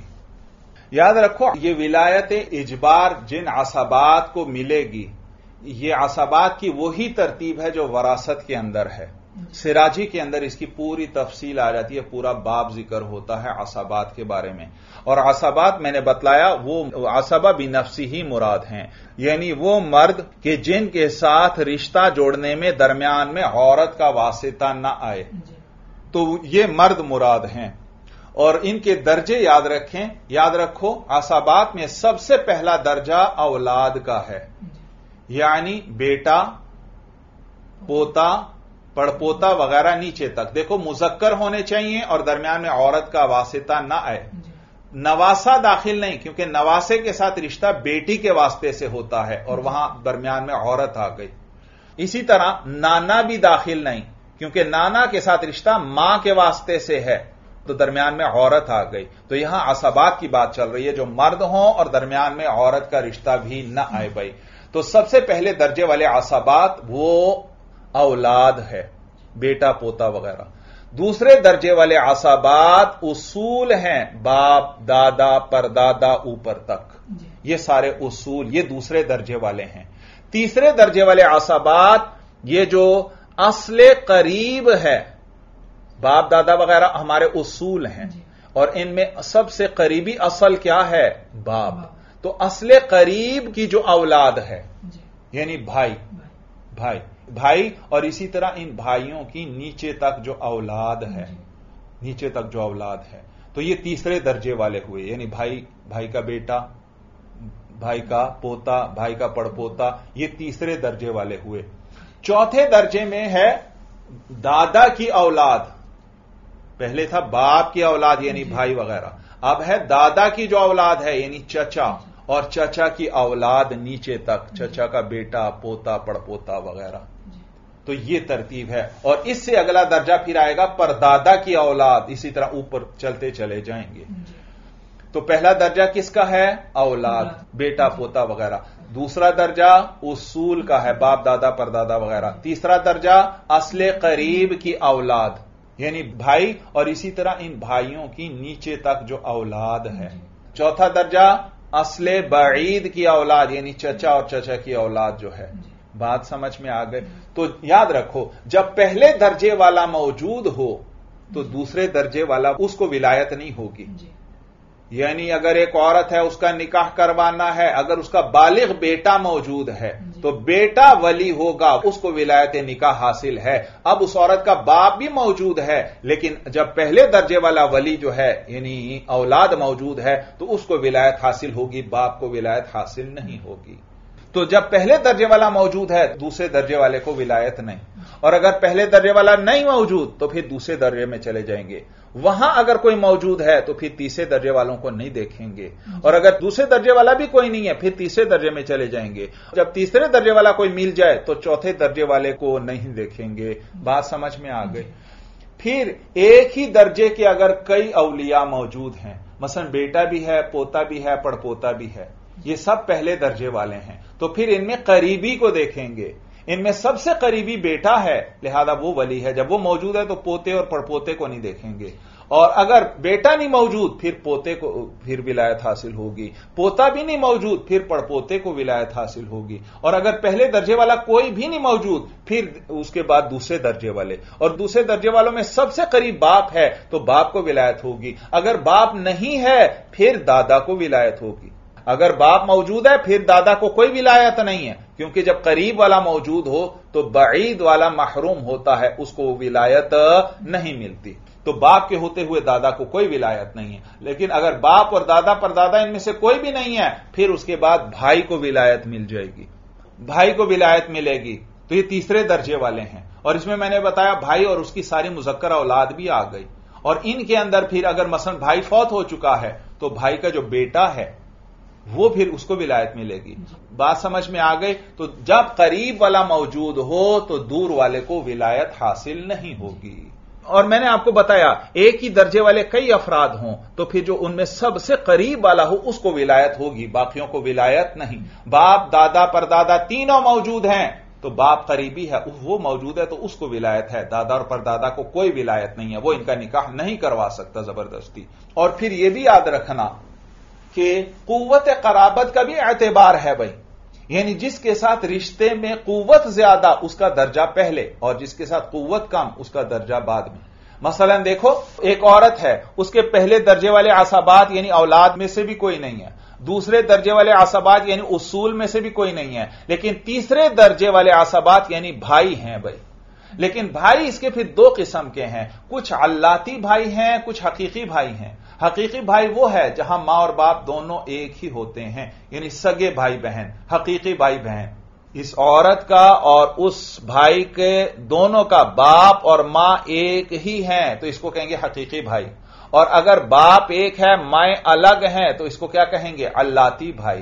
یاد رکھو یہ ولایت اجبار جن عصبات کو ملے گی، یہ عصبات کی وہی ترتیب ہے جو وراثت کے اندر ہے۔ سراجی کے اندر اس کی پوری تفصیل آ جاتی ہے، پورا باب ذکر ہوتا ہے عصبات کے بارے میں۔ اور عصبات میں نے بتلایا وہ عصبہ بنفسی ہی مراد ہیں، یعنی وہ مرد کہ جن کے ساتھ رشتہ جوڑنے میں درمیان میں عورت کا واسطہ نہ آئے، تو یہ مرد مراد ہیں۔ اور ان کے درجے یاد رکھیں، یاد رکھو عصبات میں سب سے پہلا درجہ اولاد کا ہے، یعنی بیٹا، پوتا، پڑپوتا وغیرہ نیچے تک، دیکھو مذکر ہونے چاہیے اور درمیان میں عورت کا واسطہ نہ آئے۔ نواسا داخل نہیں، کیونکہ نواسے کے ساتھ رشتہ بیٹی کے واسطے سے ہوتا ہے اور وہاں درمیان میں عورت آ گئی۔ اسی طرح نانا بھی داخل نہیں، کیونکہ نانا کے ساتھ رشتہ ماں کے واسطے سے ہے تو درمیان میں عورت آ گئی، تو یہاں عصبات کی بات چل رہی ہے، جو مرد ہوں اور درمیان میں عورت کا رشتہ بھی نہ آئے بھائی۔ تو سب سے پہلے درجے والے عصبات وہ اولاد ہے، بیٹا پوتا وغیرہ۔ دوسرے درجے والے عصبات اصول ہیں، باپ دادا پردادا اوپر تک، یہ سارے اصول یہ دوسرے درجے والے ہیں۔ تیسرے درجے والے عصبات یہ جو اصل قریب ہے، باپ دادا وغیرہ ہمارے اصول ہیں، اور ان میں سب سے قریبی اصل کیا ہے؟ باپ۔ تو اصل قریب کی جو اولاد ہے یعنی بھائی بھائی بھائی اور اسی طرح ان بھائیوں کی نیچے تک جو اولاد ہے، نیچے تک جو اولاد ہے، تو یہ تیسرے درجے والے ہوئے، یعنی بھائی بھائی کا بیٹا، بھائی کا پوتا، بھائی کا پڑپوتا، یہ تیسرے درجے والے ہوئے۔ چوتھے درجے میں ہے دادا کی اولاد، پہلے تھا باپ کی اولاد یعنی بھائی وغیرہ، اب ہے دادا کی جو اولاد ہے یعنی چچا، اور چچا کی اولاد نیچے تک، چچا کا بیٹا پوتا پڑپوتا وغیرہ۔ تو یہ ترتیب ہے، اور اس سے اگلا درجہ پھر آئے گا پردادا کی اولاد، اسی طرح اوپر چلتے چلے جائیں گے۔ تو پہلا درجہ کس کا ہے؟ اولاد، بیٹا پوتا وغیرہ۔ دوسرا درجہ اصول کا ہے، باپ دادا پردادا وغیرہ۔ تیسرا درجہ اصل قریب کی اولاد یعنی بھائی، اور اسی طرح ان بھائیوں کی نیچے تک جو اولاد ہے۔ چوتھا درجہ اصل بعید کی اولاد یعنی چچا اور چچا کی اولاد جو ہے۔ بات سمجھ میں آ گئے؟ تو یاد رکھو، جب پہلے درجے والا موجود ہو تو دوسرے درجے والا اس کو ولایت نہیں ہوگی۔ یعنی اگر ایک عورت ہے اس کا نکاح کروانا ہے، اگر اس کا بالغ بیٹا موجود ہے تو بیٹا ولی ہوگا، اس کو ولایت نکاح حاصل ہے۔ اب اس عورت کا باپ بھی موجود ہے، لیکن جب پہلے درجے والا ولی جو ہے یعنی اولاد موجود ہے تو اس کو ولایت حاصل ہوگی، باپ کو ولایت حاصل نہیں ہوگی۔ تو جب پہلے درجے والا موجود ہے دوسرے درجے والے کو ولایت نہیں، اور اگر پہلے درجے والا نہیں موجود تو پھر دوسرے درجے میں چلے جائیں گے۔ وہاں اگر کوئی موجود ہے تو پھر تیسرے درجے والوں کو نہیں دیکھیں گے، اور اگر دوسرے درجے والا بھی کوئی نہیں ہے پھر تیسرے درجے میں چلے جائیں گے۔ جب تیسرے درجے والا کوئی مل جائے تو چوتھے درجے والے کو نہیں دیکھیں گے۔ بات سمجھ میں آ گئی؟ پھر ایک ہی درجے کے اگر کئی اولیاء موجود ہیں، مثلا بیٹا بھی ہے، پوتا بھی ہے، پڑپوتا بھی ہے، یہ سب پہلے درجے والے ہیں، تو پھر ان میں قریبی کو دیکھیں گے۔ ان میں سب سے قریبی بیٹا ہے، لہذا وہ ولی ہے، جب وہ موجود ہے تو پوتے اور پڑپوتے کو نہیں دیکھیں گے، اور اگر بیٹا نہیں موجود پھر پوتے کو پھر ولایت حاصل ہوگی، پوتا بھی نہیں موجود پھر پڑپوتے کو ولایت حاصل ہوگی، اور اگر پہلے درجے والا کوئی بھی نہیں موجود پھر اس کے بعد دوسرے درجے والے، اور دوسرے درجے والوں میں سب سے قریب باپ ہے تو باپ کو ولایت ہوگی، اگر باپ نہیں ہے پھر دادا کو ولایت ہوگی، اگر باپ موجود ہے پھر دادا کو کوئی ولایت نہیں ہے، کیونکہ جب قریب والا موجود ہو تو بعید والا محروم ہوتا ہے، اس کو ولایت نہیں ملتی۔ تو باپ کے ہوتے ہوئے دادا کو کوئی ولایت نہیں ہے، لیکن اگر باپ اور دادا پر دادا ان میں سے کوئی بھی نہیں ہے پھر اس کے بعد بھائی کو ولایت مل جائے گی، بھائی کو ولایت ملے گی۔ تو یہ تیسرے درجے والے ہیں، اور اس میں میں نے بتایا بھائی اور اس کی ساری مذکر اولاد بھی آ گئی، اور ان کے اندر پھر اگر مثلا بھائی فوت ہو چکا ہے تو بھائی کا جو بیٹا ہے وہ پھر اس کو ولایت ملے گی۔ بات سمجھ میں آ گئی؟ تو جب قریب والا موجود ہو تو دور والے کو ولایت حاصل نہیں ہوگی۔ اور میں نے آپ کو بتایا ایک ہی درجے والے کئی افراد ہوں تو پھر جو ان میں سب سے قریب والا ہو اس کو ولایت ہوگی، باقیوں کو ولایت نہیں۔ باپ دادا پردادا تینوں موجود ہیں تو باپ قریبی ہے، وہ موجود ہے تو اس کو ولایت ہے، دادا اور پردادا کو کوئی ولایت نہیں ہے، وہ ان کا نکاح نہیں کروا سکتا زبردستی۔ اور پھر یہ بھی یاد رکھنا کہ قوت قرابت کا بھی اعتبار ہے بھائی، یعنی جس کے ساتھ رشتے میں قوت زیادہ اس کا درجہ پہلے، اور جس کے ساتھ قوت کم اس کا درجہ بعد میں۔ مثلا دیکھو ایک عورت ہے، اس کے پہلے درجے والے عصبات یعنی اولاد میں سے بھی کوئی نہیں ہے، دوسرے درجے والے عصبات یعنی اصول میں سے بھی کوئی نہیں ہے، لیکن تیسرے درجے والے عصبات یعنی بھائی ہیں بھائی۔ لیکن بھائی اس کے پھر دو قسم کے ہیں، کچھ علاتی بھائی ہیں، کچھ حقیقی بھائی ہیں۔ حقیقی بھائی وہ ہے جہاں ماں اور باپ دونوں ایک ہی ہوتے ہیں، یعنی سگے بھائی بہن، حقیقی بھائی بہن۔ اس عورت کا اور اس بھائی کے دونوں کا باپ اور ماں ایک ہی ہیں تو اس کو کہیں گے حقیقی بھائی، اور اگر باپ ایک ہے مائیں الگ ہیں تو اس کو کیا کہیں گے؟ علاتی بھائی۔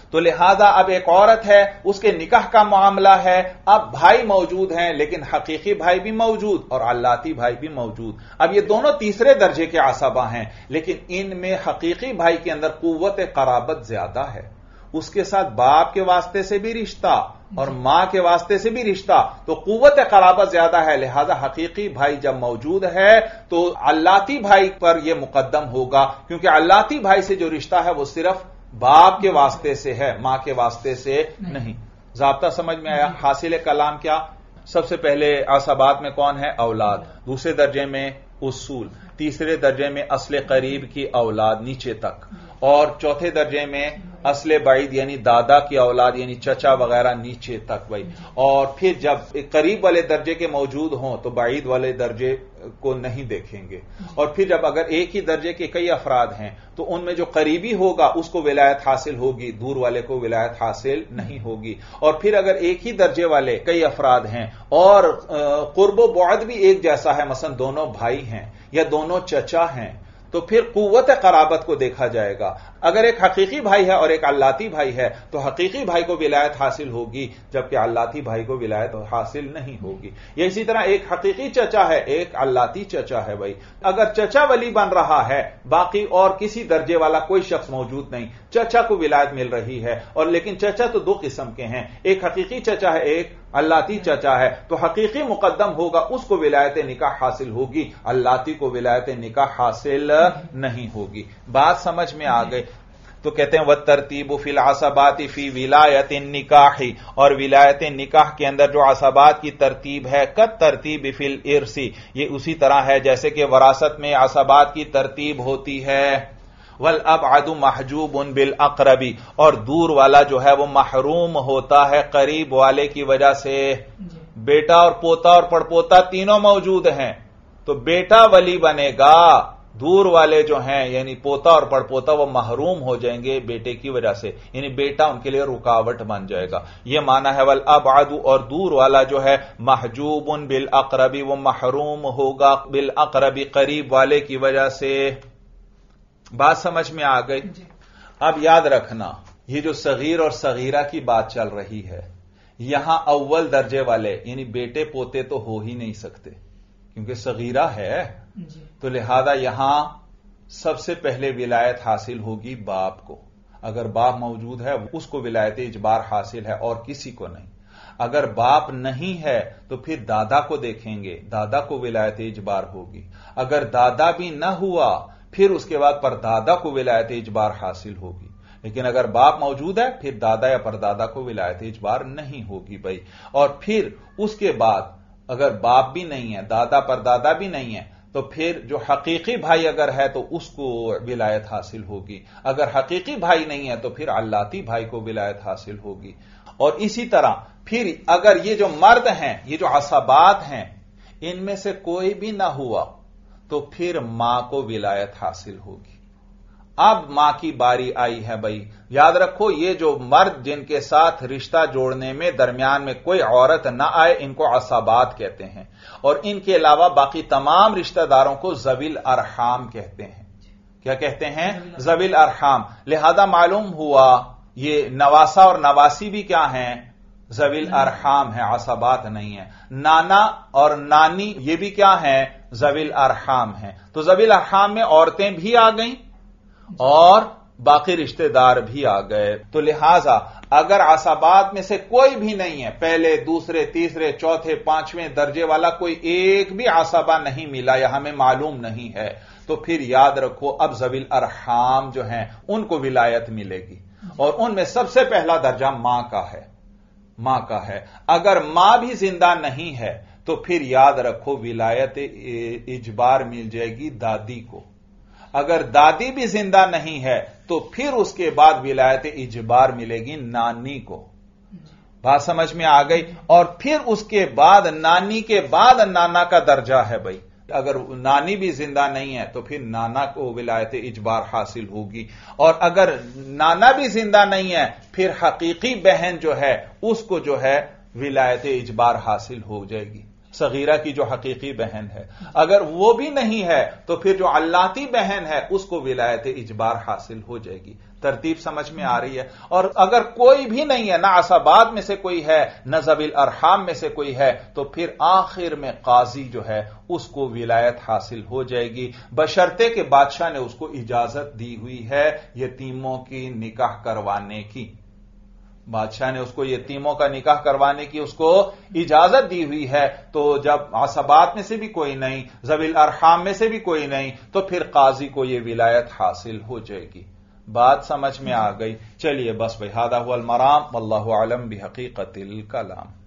تو لہذا اب ایک عورت ہے، اس کے نکاح کا معاملہ ہے، اب بھائی موجود ہیں لیکن حقیقی بھائی بھی موجود اور علاتی بھائی بھی موجود. اب یہ دونوں تیسرے درجے کے عصبہ ہیں، لیکن ان میں حقیقی بھائی کے اندر قوت قرابت زیادہ ہے، اس کے ساتھ باپ کے واسطے سے بھی رشتہ اور ماں کے واسطے سے بھی رشتہ، تو قوت قرابت زیادہ ہے. لہذا حقیقی بھائی جب موجود ہے تو علاتی بھائی پر یہ مقدم ہوگا، کیونکہ علاتی بھائی سے جو رشتہ ہے وہ صرف باپ کے واسطے سے ہے، ماں کے واسطے سے نہیں. ضابطہ سمجھ میں آیا؟ حاصل کلام کیا؟ سب سے پہلے عصبات میں کون ہے؟ اولاد. دوسرے درجے میں اصول. تیسرے درجے میں اصل قریب کی اولاد نیچے تک. اور چوتھے درجے میں اصل بعید یعنی دادا کی اولاد یعنی چچا وغیرہ نیچے تک بھائی. اور پھر جب قریب والے درجے کے موجود ہوں تو بعید والے درجے کو نہیں دیکھیں گے. اور پھر جب اگر ایک ہی درجے کے کئی افراد ہیں تو ان میں جو قریبی ہوگا اس کو ولایت حاصل ہوگی، دور والے کو ولایت حاصل نہیں ہوگی. اور پھر اگر ایک ہی درجے والے کئی افراد ہیں اور قرب و بعد بھی ایک جیسا ہے، مثلا دونوں بھائی ہیں یا دونوں چچا ہیں، تو پھر قوت قرابت کو دیکھا جائے گا. اگر ایک حقیقی بھائی ہے اور ایک علاتی بھائی ہے تو حقیقی بھائی کو ولایت حاصل ہوگی جبکہ علاتی بھائی کو ولایت حاصل نہیں ہوگی. یا اسی طرح ایک حقیقی چچا ہے، ایک علاتی چچا ہے بھائی. اگر چچا ولی بن رہا ہے، باقی اور کسی درجے والا کوئی شخص موجود نہیں، چچا کو ولایت مل رہی ہے. اور لیکن چچا تو دو قسم کے ہیں، ایک حقیقی چچا ہے، ایک علاتی چچا ہے. تو حقیقی مقدم ہوگا، اس کو ولایت نکاح حاصل ہوگی، علاتی کو ولایت نکاح حاصل نہیں ہوگی. بات سمجھ میں آ گئی؟ تو کہتے ہیں وَالتَّرْتِيبُ فِي الْعَصَبَاتِ فِي وِلَایَةِ النِّکَاحِ، اور ولایت نکاح کے اندر جو عصبات کی ترتیب ہے کالترتیب فی الارث، یہ اسی طرح ہے جیسے کہ وراثت میں عصبات کی ترتیب ہوتی ہے. والابعد محجوب بالاقرب، اور دور والا جو ہے وہ محروم ہوتا ہے قریب والے کی وجہ سے. بیٹا اور پوتا اور پڑپوتا تینوں موجود ہیں تو بیٹا ولی بنے گا، دور والے جو ہیں یعنی پوتا اور پڑپوتا وہ محروم ہو جائیں گے بیٹے کی وجہ سے، یعنی بیٹا ان کے لیے رکاوٹ بن جائے گا. یہ معنی ہے والابعد، اور دور والا جو ہے محجوب بالاقرب، وہ محروم ہوگا بالاقرب قریب والے کی وجہ سے. بات سمجھ میں آ گئی؟ اب یاد رکھنا یہ جو صغیر اور صغیرہ کی بات چل رہی ہے، یہاں اول درجے والے یعنی بیٹے پوتے تو ہو ہی نہیں سکتے کیونکہ صغیرہ ہے. تو لہذا یہاں سب سے پہلے ولایت حاصل ہوگی باپ کو. اگر باپ موجود ہے اس کو ولایت اجبار حاصل ہے اور کسی کو نہیں. اگر باپ نہیں ہے تو پھر دادا کو دیکھیں گے، دادا کو ولایت اجبار ہوگی. اگر دادا بھی نہ ہوا پھر اس کے بعد پردادا کو ولایت اجبار حاصل ہوگی. لیکن اگر باپ موجود ہے پھر دادا یا پردادا کو ولایت اجبار نہیں ہوگی بھائی. اور پھر اس کے بعد اگر باپ بھی نہیں ہے، دادا پردادا بھی نہیں ہے، تو پھر جو حقیقی بھائی اگر ہے تو اس کو ولایت حاصل ہوگی. اگر حقیقی بھائی نہیں ہے تو پھر علاتی بھائی کو ولایت حاصل ہوگی. اور اسی طرح پھر اگر یہ جو مرد ہیں، یہ جو عصبات ہیں، ان میں سے کوئی بھی نہ ہوا تو پھر ماں کو ولایت حاصل ہوگی. اب ماں کی باری آئی ہے بھائی. یاد رکھو یہ جو مرد جن کے ساتھ رشتہ جوڑنے میں درمیان میں کوئی عورت نہ آئے ان کو عصبات کہتے ہیں، اور ان کے علاوہ باقی تمام رشتہ داروں کو ذوی الارحام کہتے ہیں. کیا کہتے ہیں؟ ذوی الارحام. لہذا معلوم ہوا یہ نواسا اور نواسی بھی کیا ہیں؟ ذوی الارحام ہیں، عصبات نہیں ہیں. نانا اور نانی یہ بھی کیا ہیں؟ ذوی الارحام ہیں. تو ذوی الارحام میں عورتیں بھی آ گئیں اور باقی رشتہ دار بھی آ گئے. تو لہذا اگر عصبات میں سے کوئی بھی نہیں ہے، پہلے دوسرے تیسرے چوتھے پانچویں درجے والا کوئی ایک بھی عصبہ نہیں ملا یا ہمیں معلوم نہیں ہے، تو پھر یاد رکھو اب ذوی الارحام جو ہیں ان کو ولایت ملے گی. اور ان میں سب سے پہلا درجہ ماں کا ہے، ماں کا ہے. اگر ماں بھی زندہ نہیں ہے تو پھر یاد رکھو ولایت اجبار مل جائے گی دادی کو. اگر دادی بھی زندہ نہیں ہے تو پھر اس کے بعد ولایت اجبار ملے گی نانی کو. بات سمجھ میں آ گئی؟ اور پھر اس کے بعد نانی کے بعد نانا کا درجہ ہے بھائی. اگر نانی بھی زندہ نہیں ہے تو پھر نانا کو ولایت اجبار حاصل ہوگی. اور اگر نانا بھی زندہ نہیں ہے پھر حقیقی بہن جو ہے اس کو جو ہے ولایت اجبار حاصل ہو جائے گی. صغیرہ کی جو حقیقی بہن ہے. اگر وہ بھی نہیں ہے تو پھر جو علاتی بہن ہے اس کو ولایت اجبار حاصل ہو جائے گی. ترتیب سمجھ میں آ رہی ہے؟ اور اگر کوئی بھی نہیں ہے، نہ عصبات میں سے کوئی ہے نہ ذوی الارحام میں سے کوئی ہے، تو پھر آخر میں قاضی جو ہے اس کو ولایت حاصل ہو جائے گی، بشرطے کہ بادشاہ نے اس کو اجازت دی ہوئی ہے یتیموں کی نکاح کروانے کی. بادشاہ نے اس کو یتیموں کا نکاح کروانے کی اس کو اجازت دی ہوئی ہے. تو جب عصبات میں سے بھی کوئی نہیں، ذوی الارحام میں سے بھی کوئی نہیں، تو پھر قاضی کو یہ ولایت حاصل ہو جائے گی. بات سمجھ میں آ گئی؟ چلیے بس بھائی، ھذا ھو المرام واللہ اعلم بحقیقت الکلام.